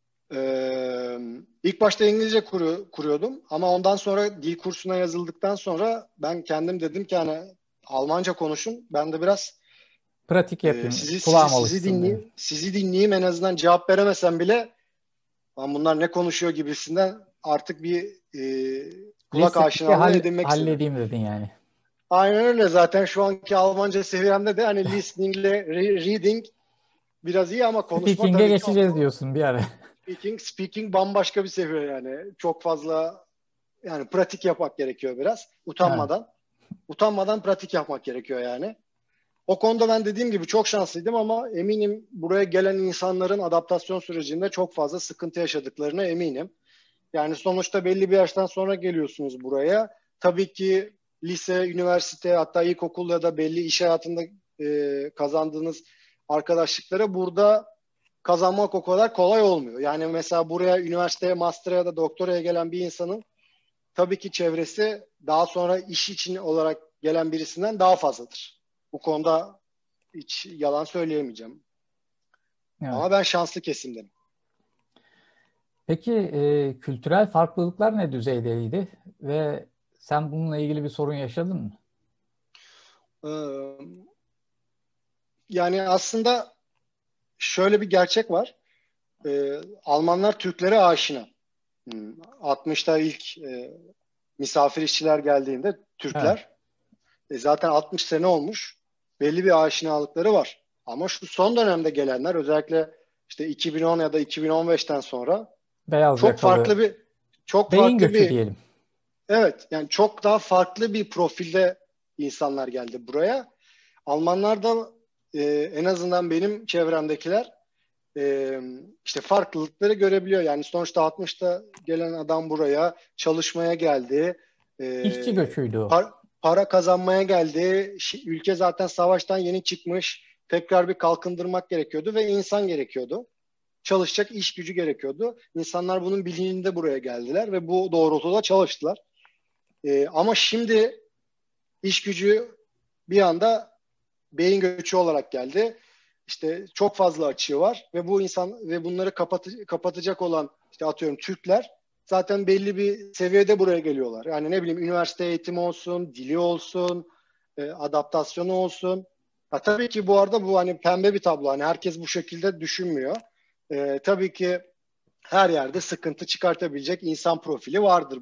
İlk başta İngilizce kuruyordum ama ondan sonra dil kursuna yazıldıktan sonra ben kendim dedim ki hani Almanca konuşun. Ben de biraz pratik yapayım. Kulağım alışsın. Sizi dinleyeyim en azından cevap veremesem bile bunlar ne konuşuyor gibisinden artık bir kulak aşinalığı edinmek istedim. Halledeyim dedin yani. Aynen öyle. Zaten şu anki Almanca seviyemde de hani listening ile reading biraz iyi ama konuşma Speaking'e geçeceğiz diyorsun bir ara. Speaking bambaşka bir seviye yani. Çok fazla yani pratik yapmak gerekiyor biraz. Utanmadan. Evet. Utanmadan pratik yapmak gerekiyor yani. O konuda ben dediğim gibi çok şanslıydım ama eminim buraya gelen insanların adaptasyon sürecinde çok fazla sıkıntı yaşadıklarına eminim. Yani sonuçta belli bir yaştan sonra geliyorsunuz buraya. Tabii ki lise, üniversite hatta ilkokul ya da belli iş hayatında kazandığınız arkadaşlıkları burada kazanmak o kadar kolay olmuyor. Yani mesela buraya üniversiteye, master'a ya da doktoraya gelen bir insanın tabii ki çevresi daha sonra iş için olarak gelen birisinden daha fazladır. Bu konuda hiç yalan söyleyemeyeceğim. Evet. Ama ben şanslı kesimdenim. Peki kültürel farklılıklar ne düzeydeydi ve sen bununla ilgili bir sorun yaşadın mı? Yani aslında şöyle bir gerçek var. Almanlar Türklere aşina. 60'ta ilk misafir işçiler geldiğinde Türkler zaten 60 sene olmuş. Belli bir aşinalıkları var. Ama şu son dönemde gelenler özellikle işte 2010 ya da 2015'ten sonra beyaz çok yakalı, farklı bir beyin göçü diyelim. Evet, yani çok daha farklı bir profilde insanlar geldi buraya. Almanlar da en azından benim çevremdekiler işte farklılıkları görebiliyor. Yani sonuçta 60'ta gelen adam buraya çalışmaya geldi. İşçi göçüydü o. Para kazanmaya geldi. Ülke zaten savaştan yeni çıkmış. Tekrar bir kalkındırmak gerekiyordu ve insan gerekiyordu. çalışacak iş gücü gerekiyordu. İnsanlar bunun bilincinde buraya geldiler ve bu doğrultuda çalıştılar. Ama şimdi iş gücü bir anda beyin göçü olarak geldi. İşte çok fazla açığı var ve bu insan ve bunları kapatacak olan işte atıyorum Türkler zaten belli bir seviyede buraya geliyorlar. Yani ne bileyim üniversite eğitimi olsun, dili olsun, adaptasyonu olsun. Ha, tabii ki bu arada bu hani pembe bir tablo. Hani herkes bu şekilde düşünmüyor. Tabii ki her yerde sıkıntı çıkartabilecek insan profili vardır.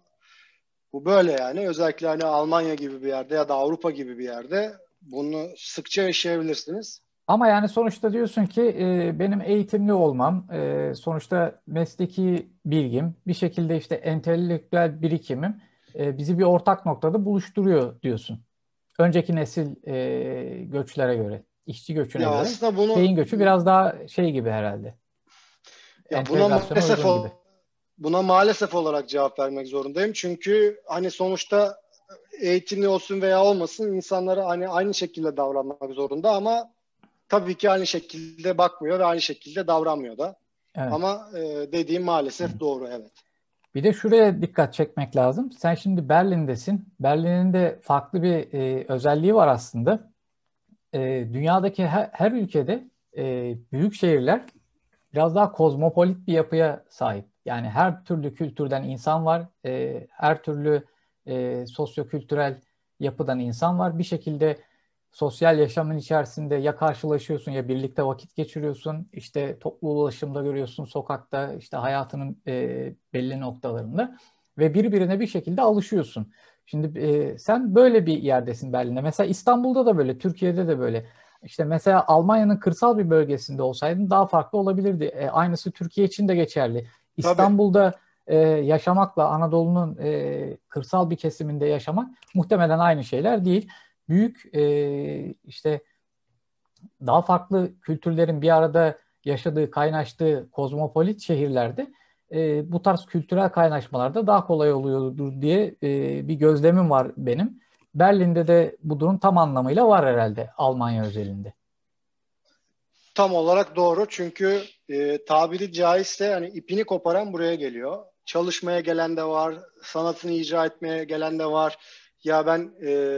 Bu böyle yani. Özellikle hani Almanya gibi bir yerde ya da Avrupa gibi bir yerde bunu sıkça yaşayabilirsiniz. Ama yani sonuçta diyorsun ki benim eğitimli olmam, sonuçta mesleki bilgim, bir şekilde işte entelektüel birikimim bizi bir ortak noktada buluşturuyor diyorsun. Önceki nesil göçlere göre, işçi göçüne Ya göre aslında bunu beyin göçü biraz daha şey gibi herhalde. ya buna Entegrasyona maalesef uygun gibi. buna maalesef olarak cevap vermek zorundayım. Çünkü hani sonuçta eğitimli olsun veya olmasın insanlara hani aynı şekilde davranmak zorunda ama tabii ki aynı şekilde bakmıyor ve aynı şekilde davranmıyor da. Evet. Ama dediğim maalesef doğru, evet. Bir de şuraya dikkat çekmek lazım. Sen şimdi Berlin'desin. Berlin'in de farklı bir özelliği var aslında. Dünyadaki her ülkede büyük şehirler biraz daha kozmopolit bir yapıya sahip. Yani her türlü kültürden insan var, her türlü sosyokültürel yapıdan insan var. Bir şekilde sosyal yaşamın içerisinde ya karşılaşıyorsun ya birlikte vakit geçiriyorsun. İşte toplu ulaşımda görüyorsun, sokakta, işte hayatının belli noktalarında ve birbirine bir şekilde alışıyorsun. Şimdi sen böyle bir yerdesin Berlin'de. Mesela İstanbul'da da böyle, Türkiye'de de böyle. İşte mesela Almanya'nın kırsal bir bölgesinde olsaydın daha farklı olabilirdi. Aynısı Türkiye için de geçerli. Tabii. İstanbul'da yaşamakla Anadolu'nun kırsal bir kesiminde yaşamak muhtemelen aynı şeyler değil. Büyük işte daha farklı kültürlerin bir arada yaşadığı, kaynaştığı kozmopolit şehirlerde bu tarz kültürel kaynaşmalarda daha kolay oluyordur diye bir gözlemim var benim. Berlin'de de bu durum tam anlamıyla var herhalde Almanya özelinde. Tam olarak doğru çünkü tabiri caizse hani ipini koparan buraya geliyor. Çalışmaya gelen de var, sanatını icra etmeye gelen de var. Ya ben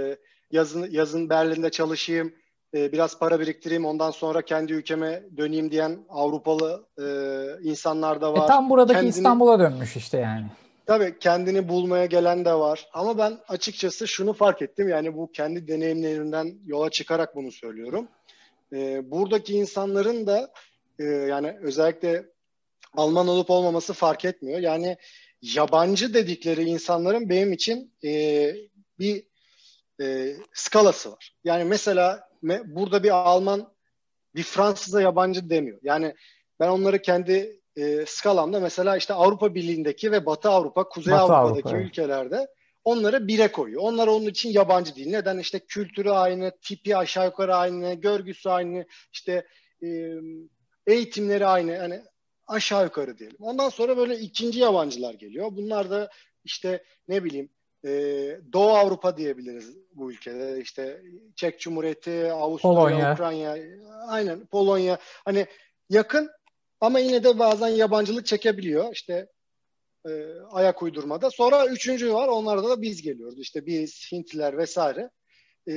yazın Berlin'de çalışayım, biraz para biriktireyim, ondan sonra kendi ülkeme döneyim diyen Avrupalı insanlar da var. Tam buradaki Kendini İstanbul'a dönmüş işte yani. tabii kendini bulmaya gelen de var. Ama ben açıkçası şunu fark ettim. Yani bu kendi deneyimlerimden yola çıkarak bunu söylüyorum. Buradaki insanların da yani özellikle Alman olup olmaması fark etmiyor. Yani yabancı dedikleri insanların benim için bir skalası var. Yani mesela burada bir Alman bir Fransız'a yabancı demiyor. Yani ben onları kendi skalamda mesela işte Avrupa Birliği'ndeki ve Batı Avrupa, Kuzey Batı Avrupa, Avrupa'daki evet. ülkelerde onları bire koyuyor. Onlar onun için yabancı değil. Neden? İşte kültürü aynı, tipi aşağı yukarı aynı, görgüsü aynı, işte e, eğitimleri aynı. Yani aşağı yukarı diyelim. Ondan sonra böyle ikinci yabancılar geliyor. Bunlar da işte ne bileyim Doğu Avrupa diyebiliriz bu ülkede. İşte Çek Cumhuriyeti, Avusturya, Polonya. Ukrayna, aynen Polonya. Hani yakın ama yine de bazen yabancılık çekebiliyor. İşte ayak uydurmada. Sonra üçüncü var. Onlarda da biz geliyoruz. İşte biz, Hintliler vesaire. E,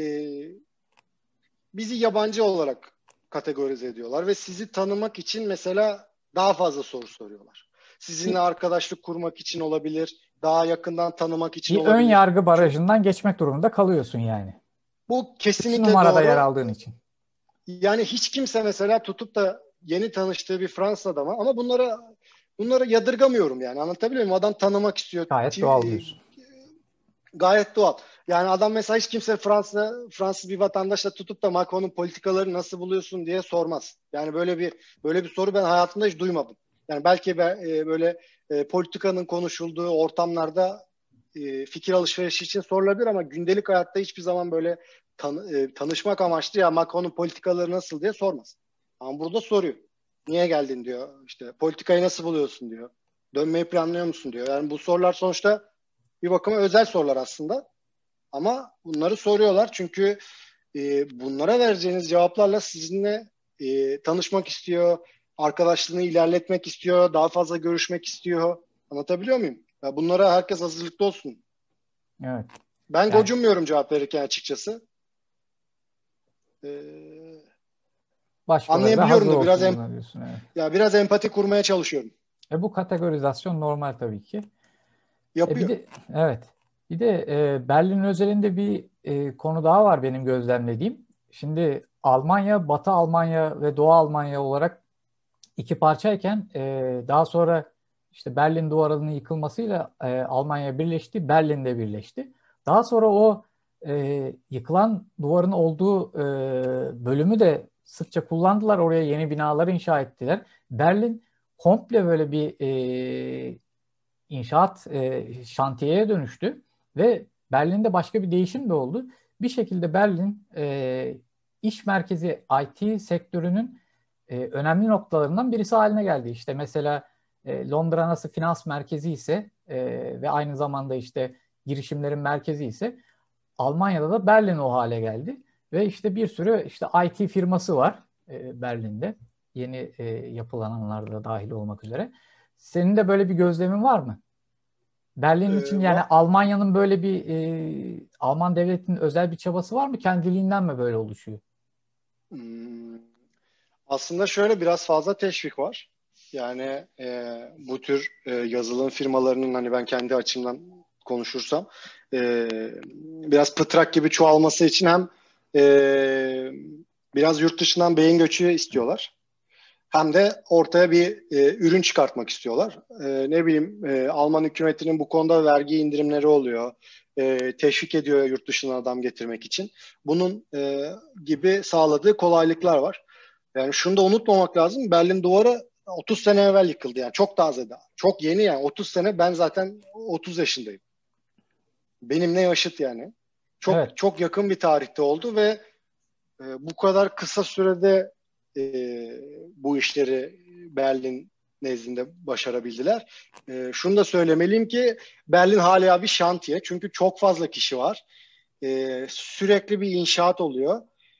bizi yabancı olarak kategorize ediyorlar ve sizi tanımak için mesela daha fazla soru soruyorlar. Sizinle Bir, arkadaşlık kurmak için olabilir, daha yakından tanımak için bir ön olabilir. yargı barajından geçmek durumunda kalıyorsun yani. Bu İki kesinlikle numarada yer doğru. aldığın için. Yani hiç kimse mesela tutup da yeni tanıştığı bir Fransız adama ama bunları yadırgamıyorum yani. Anlatabiliyor muyum? Adam tanımak istiyor. Gayet doğal diyorsun. Gayet doğal. Yani adam mesela hiç kimse Fransız bir vatandaşla tutup da Macron'un politikaları nasıl buluyorsun diye sormaz. Yani böyle bir soru ben hayatımda hiç duymadım. Yani belki böyle politikanın konuşulduğu ortamlarda fikir alışverişi için sorulabilir ama gündelik hayatta hiçbir zaman böyle tanışmak amaçlı ya Macron'un politikaları nasıl diye sormaz. Ama burada soruyor. Niye geldin diyor. İşte politikayı nasıl buluyorsun diyor. Dönmeyi planlıyor musun diyor. Yani bu sorular sonuçta bir bakıma özel sorular aslında. Ama bunları soruyorlar çünkü bunlara vereceğiniz cevaplarla sizinle tanışmak istiyor. arkadaşlığını ilerletmek istiyor, daha fazla görüşmek istiyor. Anlatabiliyor muyum? Ya bunlara herkes hazırlıklı olsun. Evet. Ben Yani gocunmuyorum cevap verirken açıkçası. başkaları da Anlayabiliyorum hazır da olsun buna diyorsun. Evet. biraz empati kurmaya çalışıyorum. Bu kategorizasyon normal tabii ki. Bir Yapıyor. de evet. Bir de Berlin özelinde bir konu daha var benim gözlemlediğim. Şimdi Almanya, Batı Almanya ve Doğu Almanya olarak iki parçayken daha sonra işte Berlin Duvarı'nın yıkılmasıyla Almanya birleşti, Berlin'de birleşti. Daha sonra o yıkılan duvarın olduğu bölümü de sıkça kullandılar. Oraya yeni binalar inşa ettiler. Berlin komple böyle bir inşaat şantiyeye dönüştü ve Berlin'de başka bir değişim de oldu. Bir şekilde Berlin iş merkezi IT sektörünün önemli noktalarından birisi haline geldi. İşte mesela Londra nasıl finans merkezi ise ve aynı zamanda işte girişimlerin merkezi ise Almanya'da da Berlin o hale geldi. Ve işte bir sürü işte IT firması var Berlin'de. Yeni yapılananlar da dahil olmak üzere. Senin de böyle bir gözlemin var mı? Berlin için yani Va- Almanya'nın böyle bir Alman devletinin özel bir çabası var mı? Kendiliğinden mi böyle oluşuyor? Hmm, Aslında şöyle biraz fazla teşvik var. Yani bu tür yazılım firmalarının hani ben kendi açımdan konuşursam e, biraz pıtrak gibi çoğalması için hem e, biraz yurt dışından beyin göçü istiyorlar. Hem de ortaya bir ürün çıkartmak istiyorlar. Ne bileyim Alman hükümetinin bu konuda vergi indirimleri oluyor. Teşvik ediyor yurt dışından adam getirmek için. Bunun gibi sağladığı kolaylıklar var. Yani şunu da unutmamak lazım. Berlin Duvarı 30 sene evvel yıkıldı. Yani çok taze daha. Çok yeni yani. 30 sene ben zaten 30 yaşındayım. Benimle yaşıt yani. Çok Evet. çok yakın bir tarihte oldu ve bu kadar kısa sürede e, bu işleri Berlin nezdinde başarabildiler. Şunu da söylemeliyim ki Berlin hala bir şantiye. Çünkü çok fazla kişi var. Sürekli bir inşaat oluyor.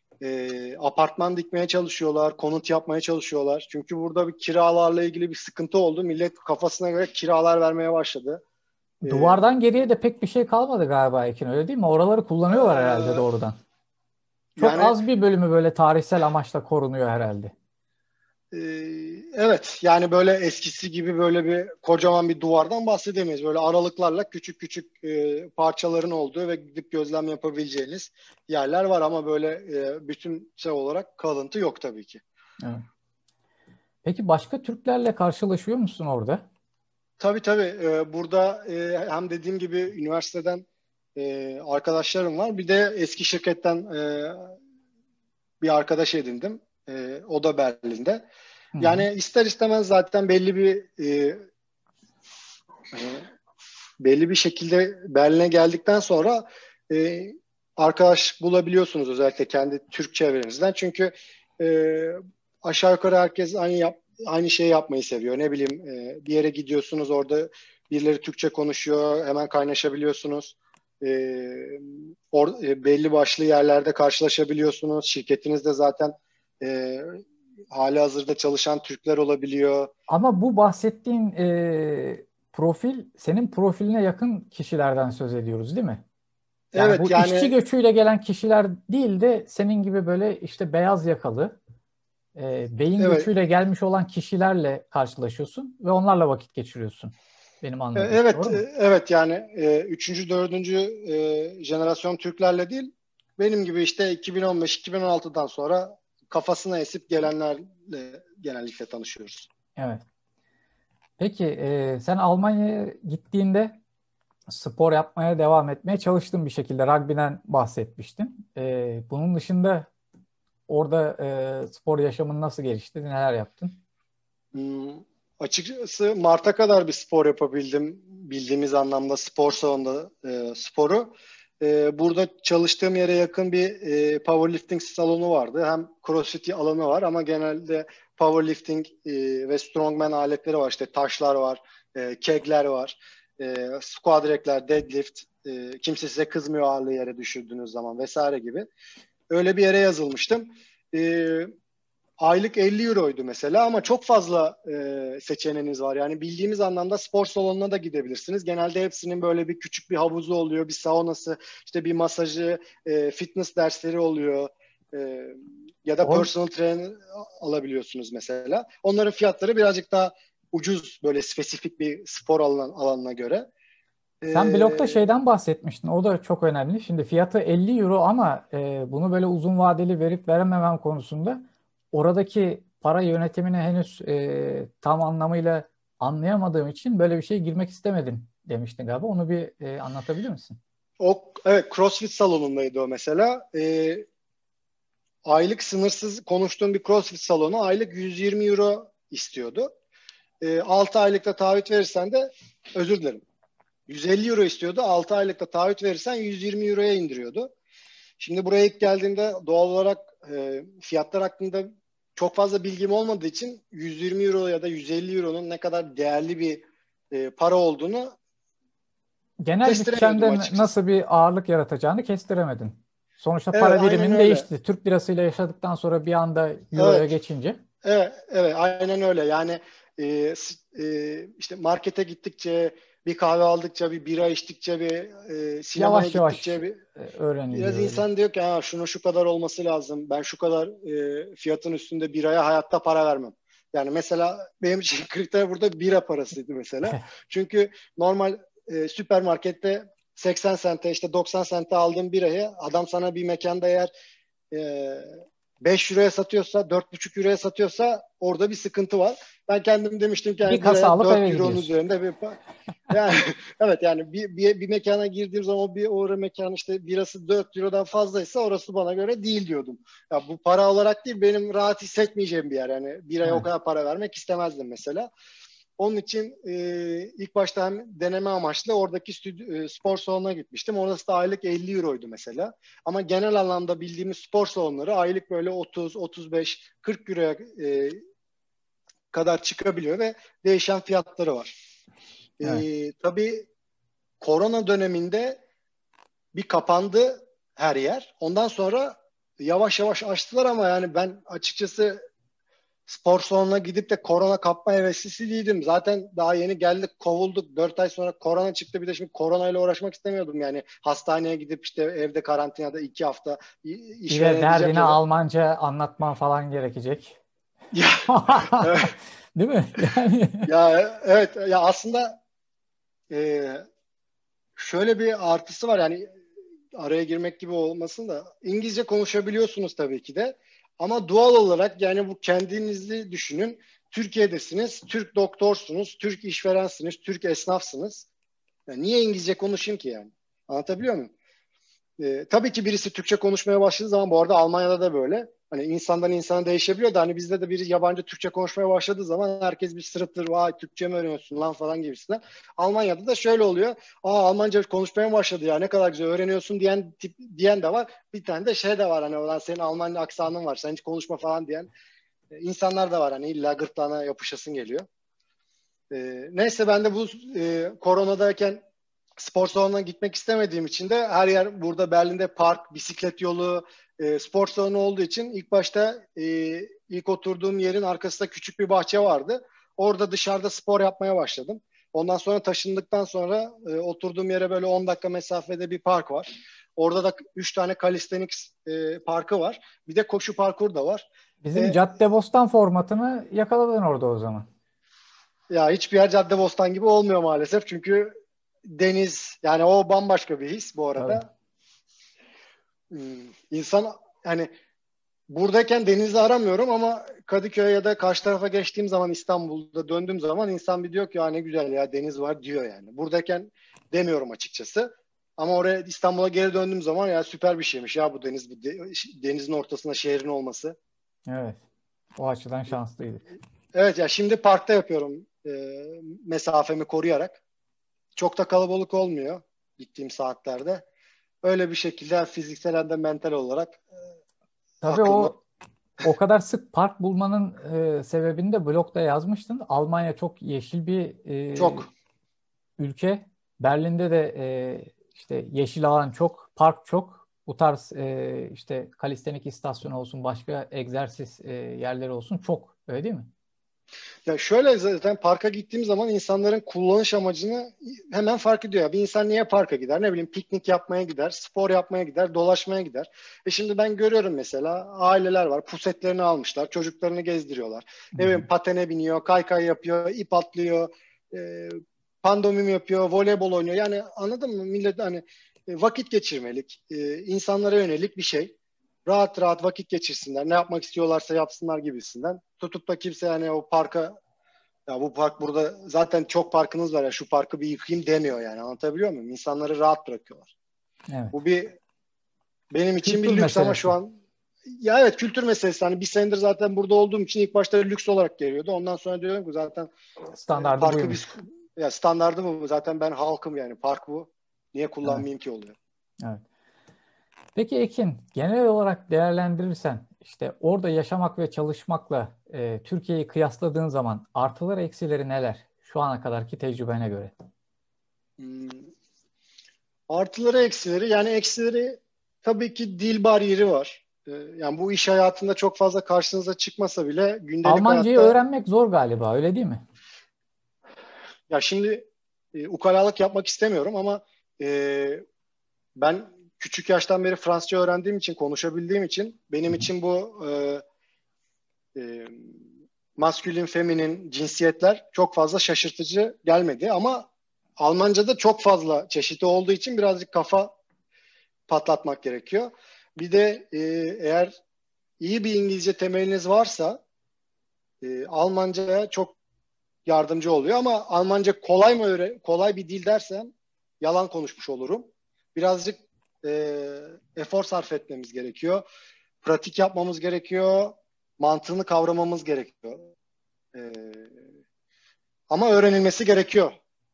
Apartman dikmeye çalışıyorlar, konut yapmaya çalışıyorlar. Çünkü burada bir kiralarla ilgili bir sıkıntı oldu. Millet kafasına göre kiralar vermeye başladı. Ee, Duvardan geriye de pek bir şey kalmadı galiba Ekin, öyle değil mi? Oraları kullanıyorlar herhalde e, doğrudan. Çok yani az bir bölümü böyle tarihsel amaçla korunuyor herhalde. e, evet yani böyle eskisi gibi böyle bir kocaman bir duvardan bahsedemeyiz. Böyle aralıklarla küçük küçük parçaların olduğu ve gidip gözlem yapabileceğiniz yerler var ama böyle bütün şey olarak kalıntı yok tabii ki. Evet. Peki başka Türklerle karşılaşıyor musun orada? Tabii tabii. Burada hem dediğim gibi üniversiteden arkadaşlarım var. Bir de eski şirketten bir arkadaş edindim. O da Berlin'de. Hı hı. Yani ister istemez zaten e, belli bir şekilde Berlin'e geldikten sonra e, arkadaş bulabiliyorsunuz özellikle kendi Türk çevrenizden. Çünkü e, aşağı yukarı herkes aynı şeyi yapmayı seviyor. Ne bileyim bir yere gidiyorsunuz orada birileri Türkçe konuşuyor hemen kaynaşabiliyorsunuz. E, belli başlı yerlerde karşılaşabiliyorsunuz. Şirketinizde zaten e, hali hazırda çalışan Türkler olabiliyor. Ama bu bahsettiğin profil senin profiline yakın kişilerden söz ediyoruz, değil mi? Yani Evet bu işçi yani göçüyle gelen kişiler değil de senin gibi böyle işte beyaz yakalı, beyin evet. göçüyle gelmiş olan kişilerle karşılaşıyorsun ve onlarla vakit geçiriyorsun. Benim anladığım. Evet, Doğru mu? evet yani üçüncü, dördüncü jenerasyon Türklerle değil, benim gibi işte 2015-2016'dan sonra kafasına esip gelenlerle genellikle tanışıyoruz. Evet. Peki sen Almanya'ya gittiğinde spor yapmaya devam etmeye çalıştın bir şekilde. Rugby'den bahsetmiştin. Bunun dışında orada spor yaşamın nasıl gelişti? Neler yaptın? Hmm, Açıkçası Mart'a kadar bir spor yapabildim. Bildiğimiz anlamda spor salonunda sporu. Burada çalıştığım yere yakın bir powerlifting salonu vardı. Hem CrossFit alanı var ama genelde powerlifting ve strongman aletleri var. İşte taşlar var, kegler var, squat rack'ler, deadlift. Kimse size kızmıyor ağırlığı yere düşürdüğünüz zaman vesaire gibi. Öyle bir yere yazılmıştım. E, aylık 50 euroydu mesela ama çok fazla seçeneğiniz var. Yani bildiğimiz anlamda spor salonuna da gidebilirsiniz. Genelde hepsinin böyle bir küçük bir havuzu oluyor, bir saunası, işte bir masajı, fitness dersleri oluyor. E, Ya da Or personal trainer alabiliyorsunuz mesela. Onların fiyatları birazcık daha ucuz, böyle spesifik bir spor alanına göre. E, Sen blogda şeyden bahsetmiştin. O da çok önemli. Şimdi fiyatı 50 euro ama bunu böyle uzun vadeli verip verememem konusunda oradaki para yönetimini henüz tam anlamıyla anlayamadığım için böyle bir şeye girmek istemedim demiştin galiba. Onu bir anlatabilir misin? evet, CrossFit salonundaydı o mesela. Aylık sınırsız, konuştuğum bir CrossFit salonu aylık 120 euro istiyordu. 6 aylıkta taahhüt verirsen de, özür dilerim, 150 euro istiyordu. 6 aylıkta taahhüt verirsen 120 euroya indiriyordu. Şimdi buraya ilk geldiğimde doğal olarak fiyatlar hakkında çok fazla bilgim olmadığı için 120 euro ya da 150 euronun ne kadar değerli bir para olduğunu Genel kestiremiyordum bütçende açıkçası. nasıl bir ağırlık yaratacağını kestiremedin. Sonuçta Evet, para aynen birimin öyle. değişti. Türk lirasıyla yaşadıktan sonra bir anda euroya Evet, geçince evet, aynen öyle. Yani işte markete gittikçe, bir kahve aldıkça, bir bira içtikçe, bir sinemaya yavaş yavaş gittikçe biraz öğreniliyor öyle. insan diyor ki ha, şuna şu kadar olması lazım. Ben şu kadar fiyatın üstünde biraya hayatta para vermem. Yani mesela benim için kriter burada bira parasıydı mesela. Çünkü normal süpermarkette 80 sente, işte 90 sente aldığın birayı adam sana bir mekanda eğer e, 5 euroya satıyorsa, 4,5 euroya satıyorsa orada bir sıkıntı var. Ben kendim demiştim ki Bir yani kasa biraya alıp 4 eve euronun gidiyorsun. üzerinde yani evet, yani bir mekana girdiğim zaman o mekan işte birası 4 eurodan fazlaysa orası bana göre değil diyordum. Ya bu para olarak değil, benim rahat hissetmeyeceğim bir yer. Yani biraya o Evet. kadar para vermek istemezdim mesela. Onun için ilk başta hem deneme amaçlı oradaki spor salonuna gitmiştim. Orası da aylık 50 euroydu mesela. Ama genel anlamda bildiğimiz spor salonları aylık böyle 30, 35, 40 euroya kadar çıkabiliyor ve değişen fiyatları var. Evet. Tabii korona döneminde bir kapandı her yer. Ondan sonra yavaş yavaş açtılar ama yani ben açıkçası spor salonuna gidip de korona kapma heveslisi değildim. Zaten daha yeni geldik, kovulduk. 4 ay sonra korona çıktı. Bir de şimdi koronayla uğraşmak istemiyordum. Yani hastaneye gidip işte evde karantinada 2 hafta Bir de işveren edeceğim derdini ya da Almanca anlatman falan gerekecek. ya, Değil mi? Yani ya evet, ya aslında e, şöyle bir artısı var, yani araya girmek gibi olmasın da İngilizce konuşabiliyorsunuz tabii ki de, ama doğal olarak yani bu kendinizi düşünün. Türkiye'desiniz, Türk doktorsunuz, Türk işverensiniz, Türk esnafsınız. Ya niye İngilizce konuşayım ki yani? Anlatabiliyor muyum? Tabii ki birisi Türkçe konuşmaya başladığı zaman, bu arada Almanya'da da böyle. Hani insandan insana değişebiliyor da hani bizde de biri yabancı Türkçe konuşmaya başladığı zaman herkes bir sırıtır. Vay, Türkçe mi öğreniyorsun lan falan gibisinden. Almanya'da da şöyle oluyor. Aa, Almanca konuşmaya başladı ya, ne kadar güzel öğreniyorsun diyen de var. Bir tane de şey de var, hani olan senin Alman aksanın var, sen hiç konuşma falan diyen insanlar da var. Hani illa gırtlağına yapışasın geliyor. Neyse ben de bu koronadayken spor salonuna gitmek istemediğim için de her yer burada Berlin'de park, bisiklet yolu, spor salonu olduğu için ilk başta ilk oturduğum yerin arkasında küçük bir bahçe vardı. Orada dışarıda spor yapmaya başladım. Ondan sonra taşındıktan sonra oturduğum yere böyle 10 dakika mesafede bir park var. Orada da 3 tane calisthenics parkı var. Bir de koşu parkur da var. bizim E, Caddebostan formatını yakaladın orada o zaman. Ya hiçbir yer Caddebostan gibi olmuyor maalesef. Çünkü deniz, yani o bambaşka bir his bu Tabii. arada. İnsan hani buradayken denizi aramıyorum ama Kadıköy ya da karşı tarafa geçtiğim zaman, İstanbul'da döndüğüm zaman insan bir diyor ki ya ne güzel ya deniz var diyor yani. Buradayken demiyorum açıkçası. Ama oraya, İstanbul'a geri döndüğüm zaman ya süper bir şeymiş ya bu deniz, denizin ortasında şehrin olması. Evet. O açıdan şanslıydı. Evet, ya şimdi parkta yapıyorum mesafemi koruyarak. Çok da kalabalık olmuyor gittiğim saatlerde. Öyle bir şekilde hem fiziksel hem de mental olarak Tabii aklıma o kadar sık park bulmanın sebebini de blogda yazmıştın. Almanya çok yeşil bir çok. ülke. Berlin'de de işte yeşil alan çok, park çok. Bu tarz işte kalistenik istasyonu olsun, başka egzersiz yerleri olsun çok. Öyle değil mi? Ya şöyle, zaten parka gittiğim zaman insanların kullanış amacını hemen fark ediyor. Bir insan niye parka gider? Ne bileyim, piknik yapmaya gider, spor yapmaya gider, dolaşmaya gider. Şimdi ben görüyorum mesela, aileler var, pusetlerini almışlar, çocuklarını gezdiriyorlar. Hı Ne hı. bileyim, patene biniyor, kaykay yapıyor, ip atlıyor, e, pandomim yapıyor, voleybol oynuyor. Yani anladın mı? Millet hani vakit geçirmelik, insanlara yönelik bir şey. Rahat rahat vakit geçirsinler, ne yapmak istiyorlarsa yapsınlar gibisinden. Tutup da kimse yani o parka, ya bu park burada zaten çok parkınız var ya, şu parkı bir yıkayayım demiyor yani, anlatabiliyor muyum? İnsanları rahat bırakıyorlar. Evet. Bu benim için Kültür bir lüks ama şu meselesi. an, ya evet, kültür meselesi. Hani bir senedir zaten burada olduğum için ilk başta lüks olarak geliyordu. Ondan sonra diyorum ki zaten Standardı parkı biz, buymuş. ya standardı bu zaten, ben halkım yani, park bu. Niye Evet. kullanmayayım ki oluyor. Evet. Peki Ekin, genel olarak değerlendirirsen işte orada yaşamak ve çalışmakla Türkiye'yi kıyasladığın zaman artıları eksileri neler? Şu ana kadarki tecrübene göre. Hmm. Artıları eksileri, yani eksileri tabii ki dil bariyeri var. Yani bu iş hayatında çok fazla karşınıza çıkmasa bile gündelik Almancayı hayatta, öğrenmek zor galiba, öyle değil mi? ya şimdi ukalalık yapmak istemiyorum ama e, ben küçük yaştan beri Fransızca öğrendiğim için, konuşabildiğim için Hı benim hı. için bu e, maskülin, feminin cinsiyetler çok fazla şaşırtıcı gelmedi ama Almanca'da çok fazla çeşidi olduğu için birazcık kafa patlatmak gerekiyor. Bir de eğer iyi bir İngilizce temeliniz varsa Almanca'ya çok yardımcı oluyor ama Almanca kolay mı kolay bir dil dersen yalan konuşmuş olurum. Birazcık e, efor sarf etmemiz gerekiyor. Pratik yapmamız gerekiyor. Mantığını kavramamız gerekiyor. E, Ama öğrenilmesi gerekiyor.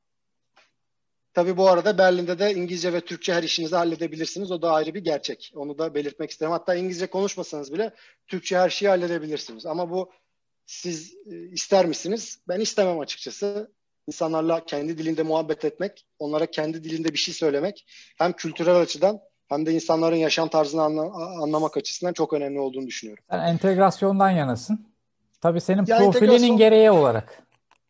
Tabii bu arada Berlin'de de İngilizce ve Türkçe her işinizi halledebilirsiniz. O da ayrı bir gerçek. Onu da belirtmek isterim. Hatta İngilizce konuşmasanız bile Türkçe her şeyi halledebilirsiniz. Ama bu, siz ister misiniz? Ben istemem açıkçası. İnsanlarla kendi dilinde muhabbet etmek, onlara kendi dilinde bir şey söylemek hem kültürel açıdan hem de insanların yaşam tarzını anlamak açısından çok önemli olduğunu düşünüyorum. Sen entegrasyondan yanasın. Tabii senin Ya profilinin entegrasyon, gereği olarak.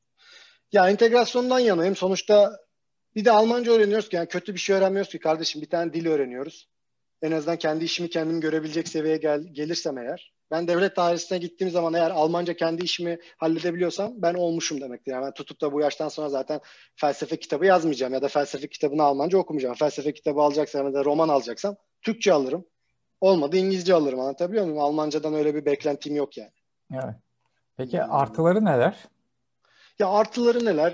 ya entegrasyondan yanayım. Sonuçta bir de Almanca öğreniyoruz ki, yani kötü bir şey öğrenmiyoruz ki kardeşim. Bir tane dil öğreniyoruz. En azından kendi işimi kendim görebilecek seviyeye gelirsem eğer. Ben devlet dairesine gittiğim zaman eğer Almanca kendi işimi halledebiliyorsam ben olmuşum demektir. Yani ben tutup da bu yaştan sonra zaten felsefe kitabı yazmayacağım ya da felsefe kitabını Almanca okumayacağım. Felsefe kitabı alacaksam ya da roman alacaksam Türkçe alırım. Olmadı İngilizce alırım, anlatabiliyor muyum? Almancadan öyle bir beklentim yok yani. Evet. Peki Hmm. artıları neler? Ya artıları neler?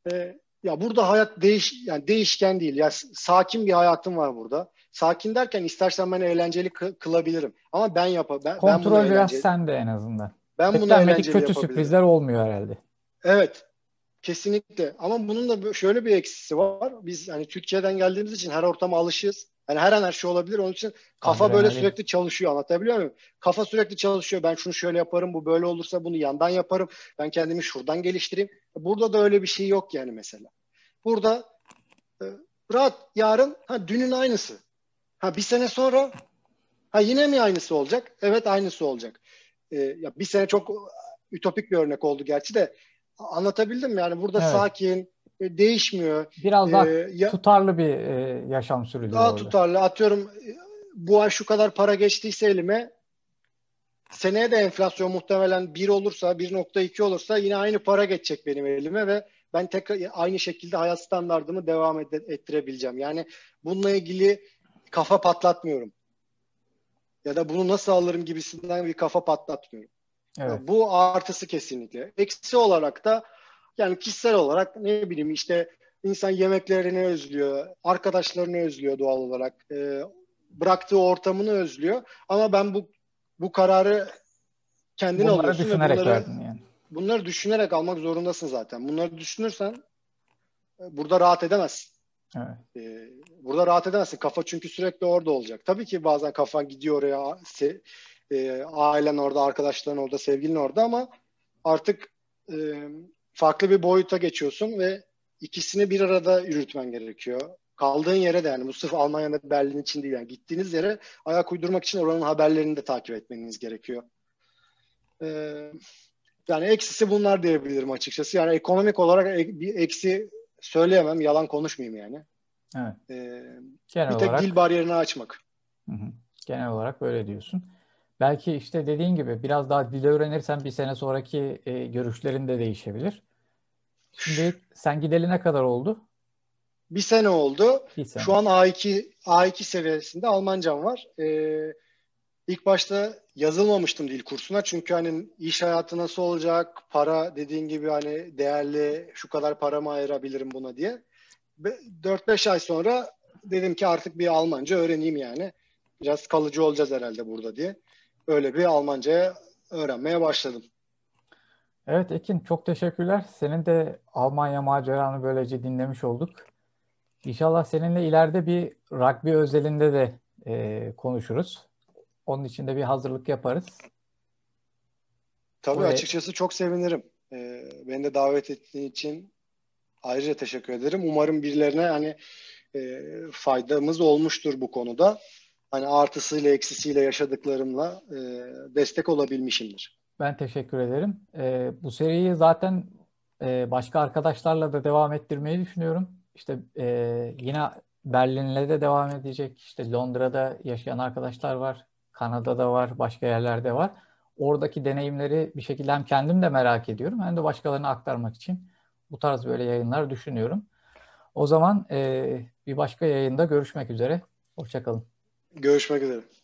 Ya burada hayat yani değişken değil. Ya sakin bir hayatım var burada. Sakin derken istersen ben eğlenceli kılabilirim. Ama ben bunu Kontrol biraz eğlenceli sende en azından. ben bunu Beklenmedik eğlenceli kötü yapabilirim. sürprizler olmuyor herhalde. Evet, kesinlikle. Ama bunun da şöyle bir eksisi var. Biz hani Türkiye'den geldiğimiz için her ortama alışığız. Yani her an her şey olabilir. Onun için kafa böyle Adrenalin. sürekli çalışıyor. Anlatabiliyor muyum? Kafa sürekli çalışıyor. Ben şunu şöyle yaparım. Bu böyle olursa bunu yandan yaparım. Ben kendimi şuradan geliştireyim. Burada da öyle bir şey yok yani mesela. Burada e, rahat, yarın dünün aynısı. Bir sene sonra yine mi aynısı olacak? Evet, aynısı olacak. Ya bir sene çok ütopik bir örnek oldu gerçi de, anlatabildim mi? Yani burada Evet. sakin, değişmiyor. Biraz daha Ya tutarlı bir yaşam sürülüyor daha orada. tutarlı, atıyorum bu ay şu kadar para geçtiyse elime, seneye de enflasyon muhtemelen 1 olursa, 1,2 olursa yine aynı para geçecek benim elime ve ben tekrar aynı şekilde hayat standardımı devam ettirebileceğim. Yani bununla ilgili kafa patlatmıyorum. Ya da bunu nasıl alırım gibisinden bir kafa patlatmıyorum. Evet. Ya bu artısı kesinlikle. Eksi olarak da, yani kişisel olarak ne bileyim işte, insan yemeklerini özlüyor, arkadaşlarını özlüyor doğal olarak, bıraktığı ortamını özlüyor. Ama ben bu kararı kendin Bunları alıyorsun ve düşünerek verdin yani. bunları düşünerek almak zorundasın zaten. Bunları düşünürsen burada rahat edemezsin. Evet. Burada rahat edemezsin. Kafa çünkü sürekli orada olacak. Tabii ki bazen kafan gidiyor oraya, ailen orada, arkadaşların orada, sevgilin orada ama artık farklı bir boyuta geçiyorsun ve ikisini bir arada yürütmen gerekiyor. kaldığın yere de, yani bu sırf Almanya'da Berlin için değil, yani gittiğiniz yere ayak uydurmak için oranın haberlerini de takip etmeniz gerekiyor. Ee, Yani eksisi bunlar diyebilirim açıkçası. Yani ekonomik olarak bir eksi söyleyemem. Yalan konuşmayayım yani. Evet. Ee, Genel Bir tek dil olarak bariyerini açmak. hı hı. Genel olarak böyle diyorsun. Belki işte dediğin gibi biraz daha dil öğrenirsen bir sene sonraki görüşlerin de değişebilir. Şimdi sen gideli ne kadar oldu? Bir sene oldu. Bir Şu sene. an A2 seviyesinde Almancam var. İlk başta yazılmamıştım dil kursuna. Çünkü hani iş hayatı nasıl olacak, para dediğin gibi hani değerli, şu kadar paramı ayırabilirim buna diye. 4-5 ay sonra dedim ki artık bir Almanca öğreneyim yani. Biraz kalıcı olacağız herhalde burada diye. Öyle bir Almancaya öğrenmeye başladım. Evet Ekin, çok teşekkürler. Senin de Almanya maceranı böylece dinlemiş olduk. İnşallah seninle ileride bir rugby özelinde de konuşuruz. Onun için de bir hazırlık yaparız. Tabii, Bu açıkçası çok sevinirim. Beni de davet ettiğin için ayrıca teşekkür ederim. Umarım birilerine hani faydamız olmuştur bu konuda. Hani artısıyla eksisiyle yaşadıklarımla destek olabilmişimdir. Ben teşekkür ederim. Bu seriyi zaten başka arkadaşlarla da devam ettirmeyi düşünüyorum. İşte yine Berlin'le de devam edecek. İşte Londra'da yaşayan arkadaşlar var. Kanada'da var. Başka yerlerde var. Oradaki deneyimleri bir şekilde hem kendim de merak ediyorum hem de başkalarına aktarmak için bu tarz böyle yayınlar düşünüyorum. O zaman bir başka yayında görüşmek üzere. Hoşça kalın. Görüşmek üzere.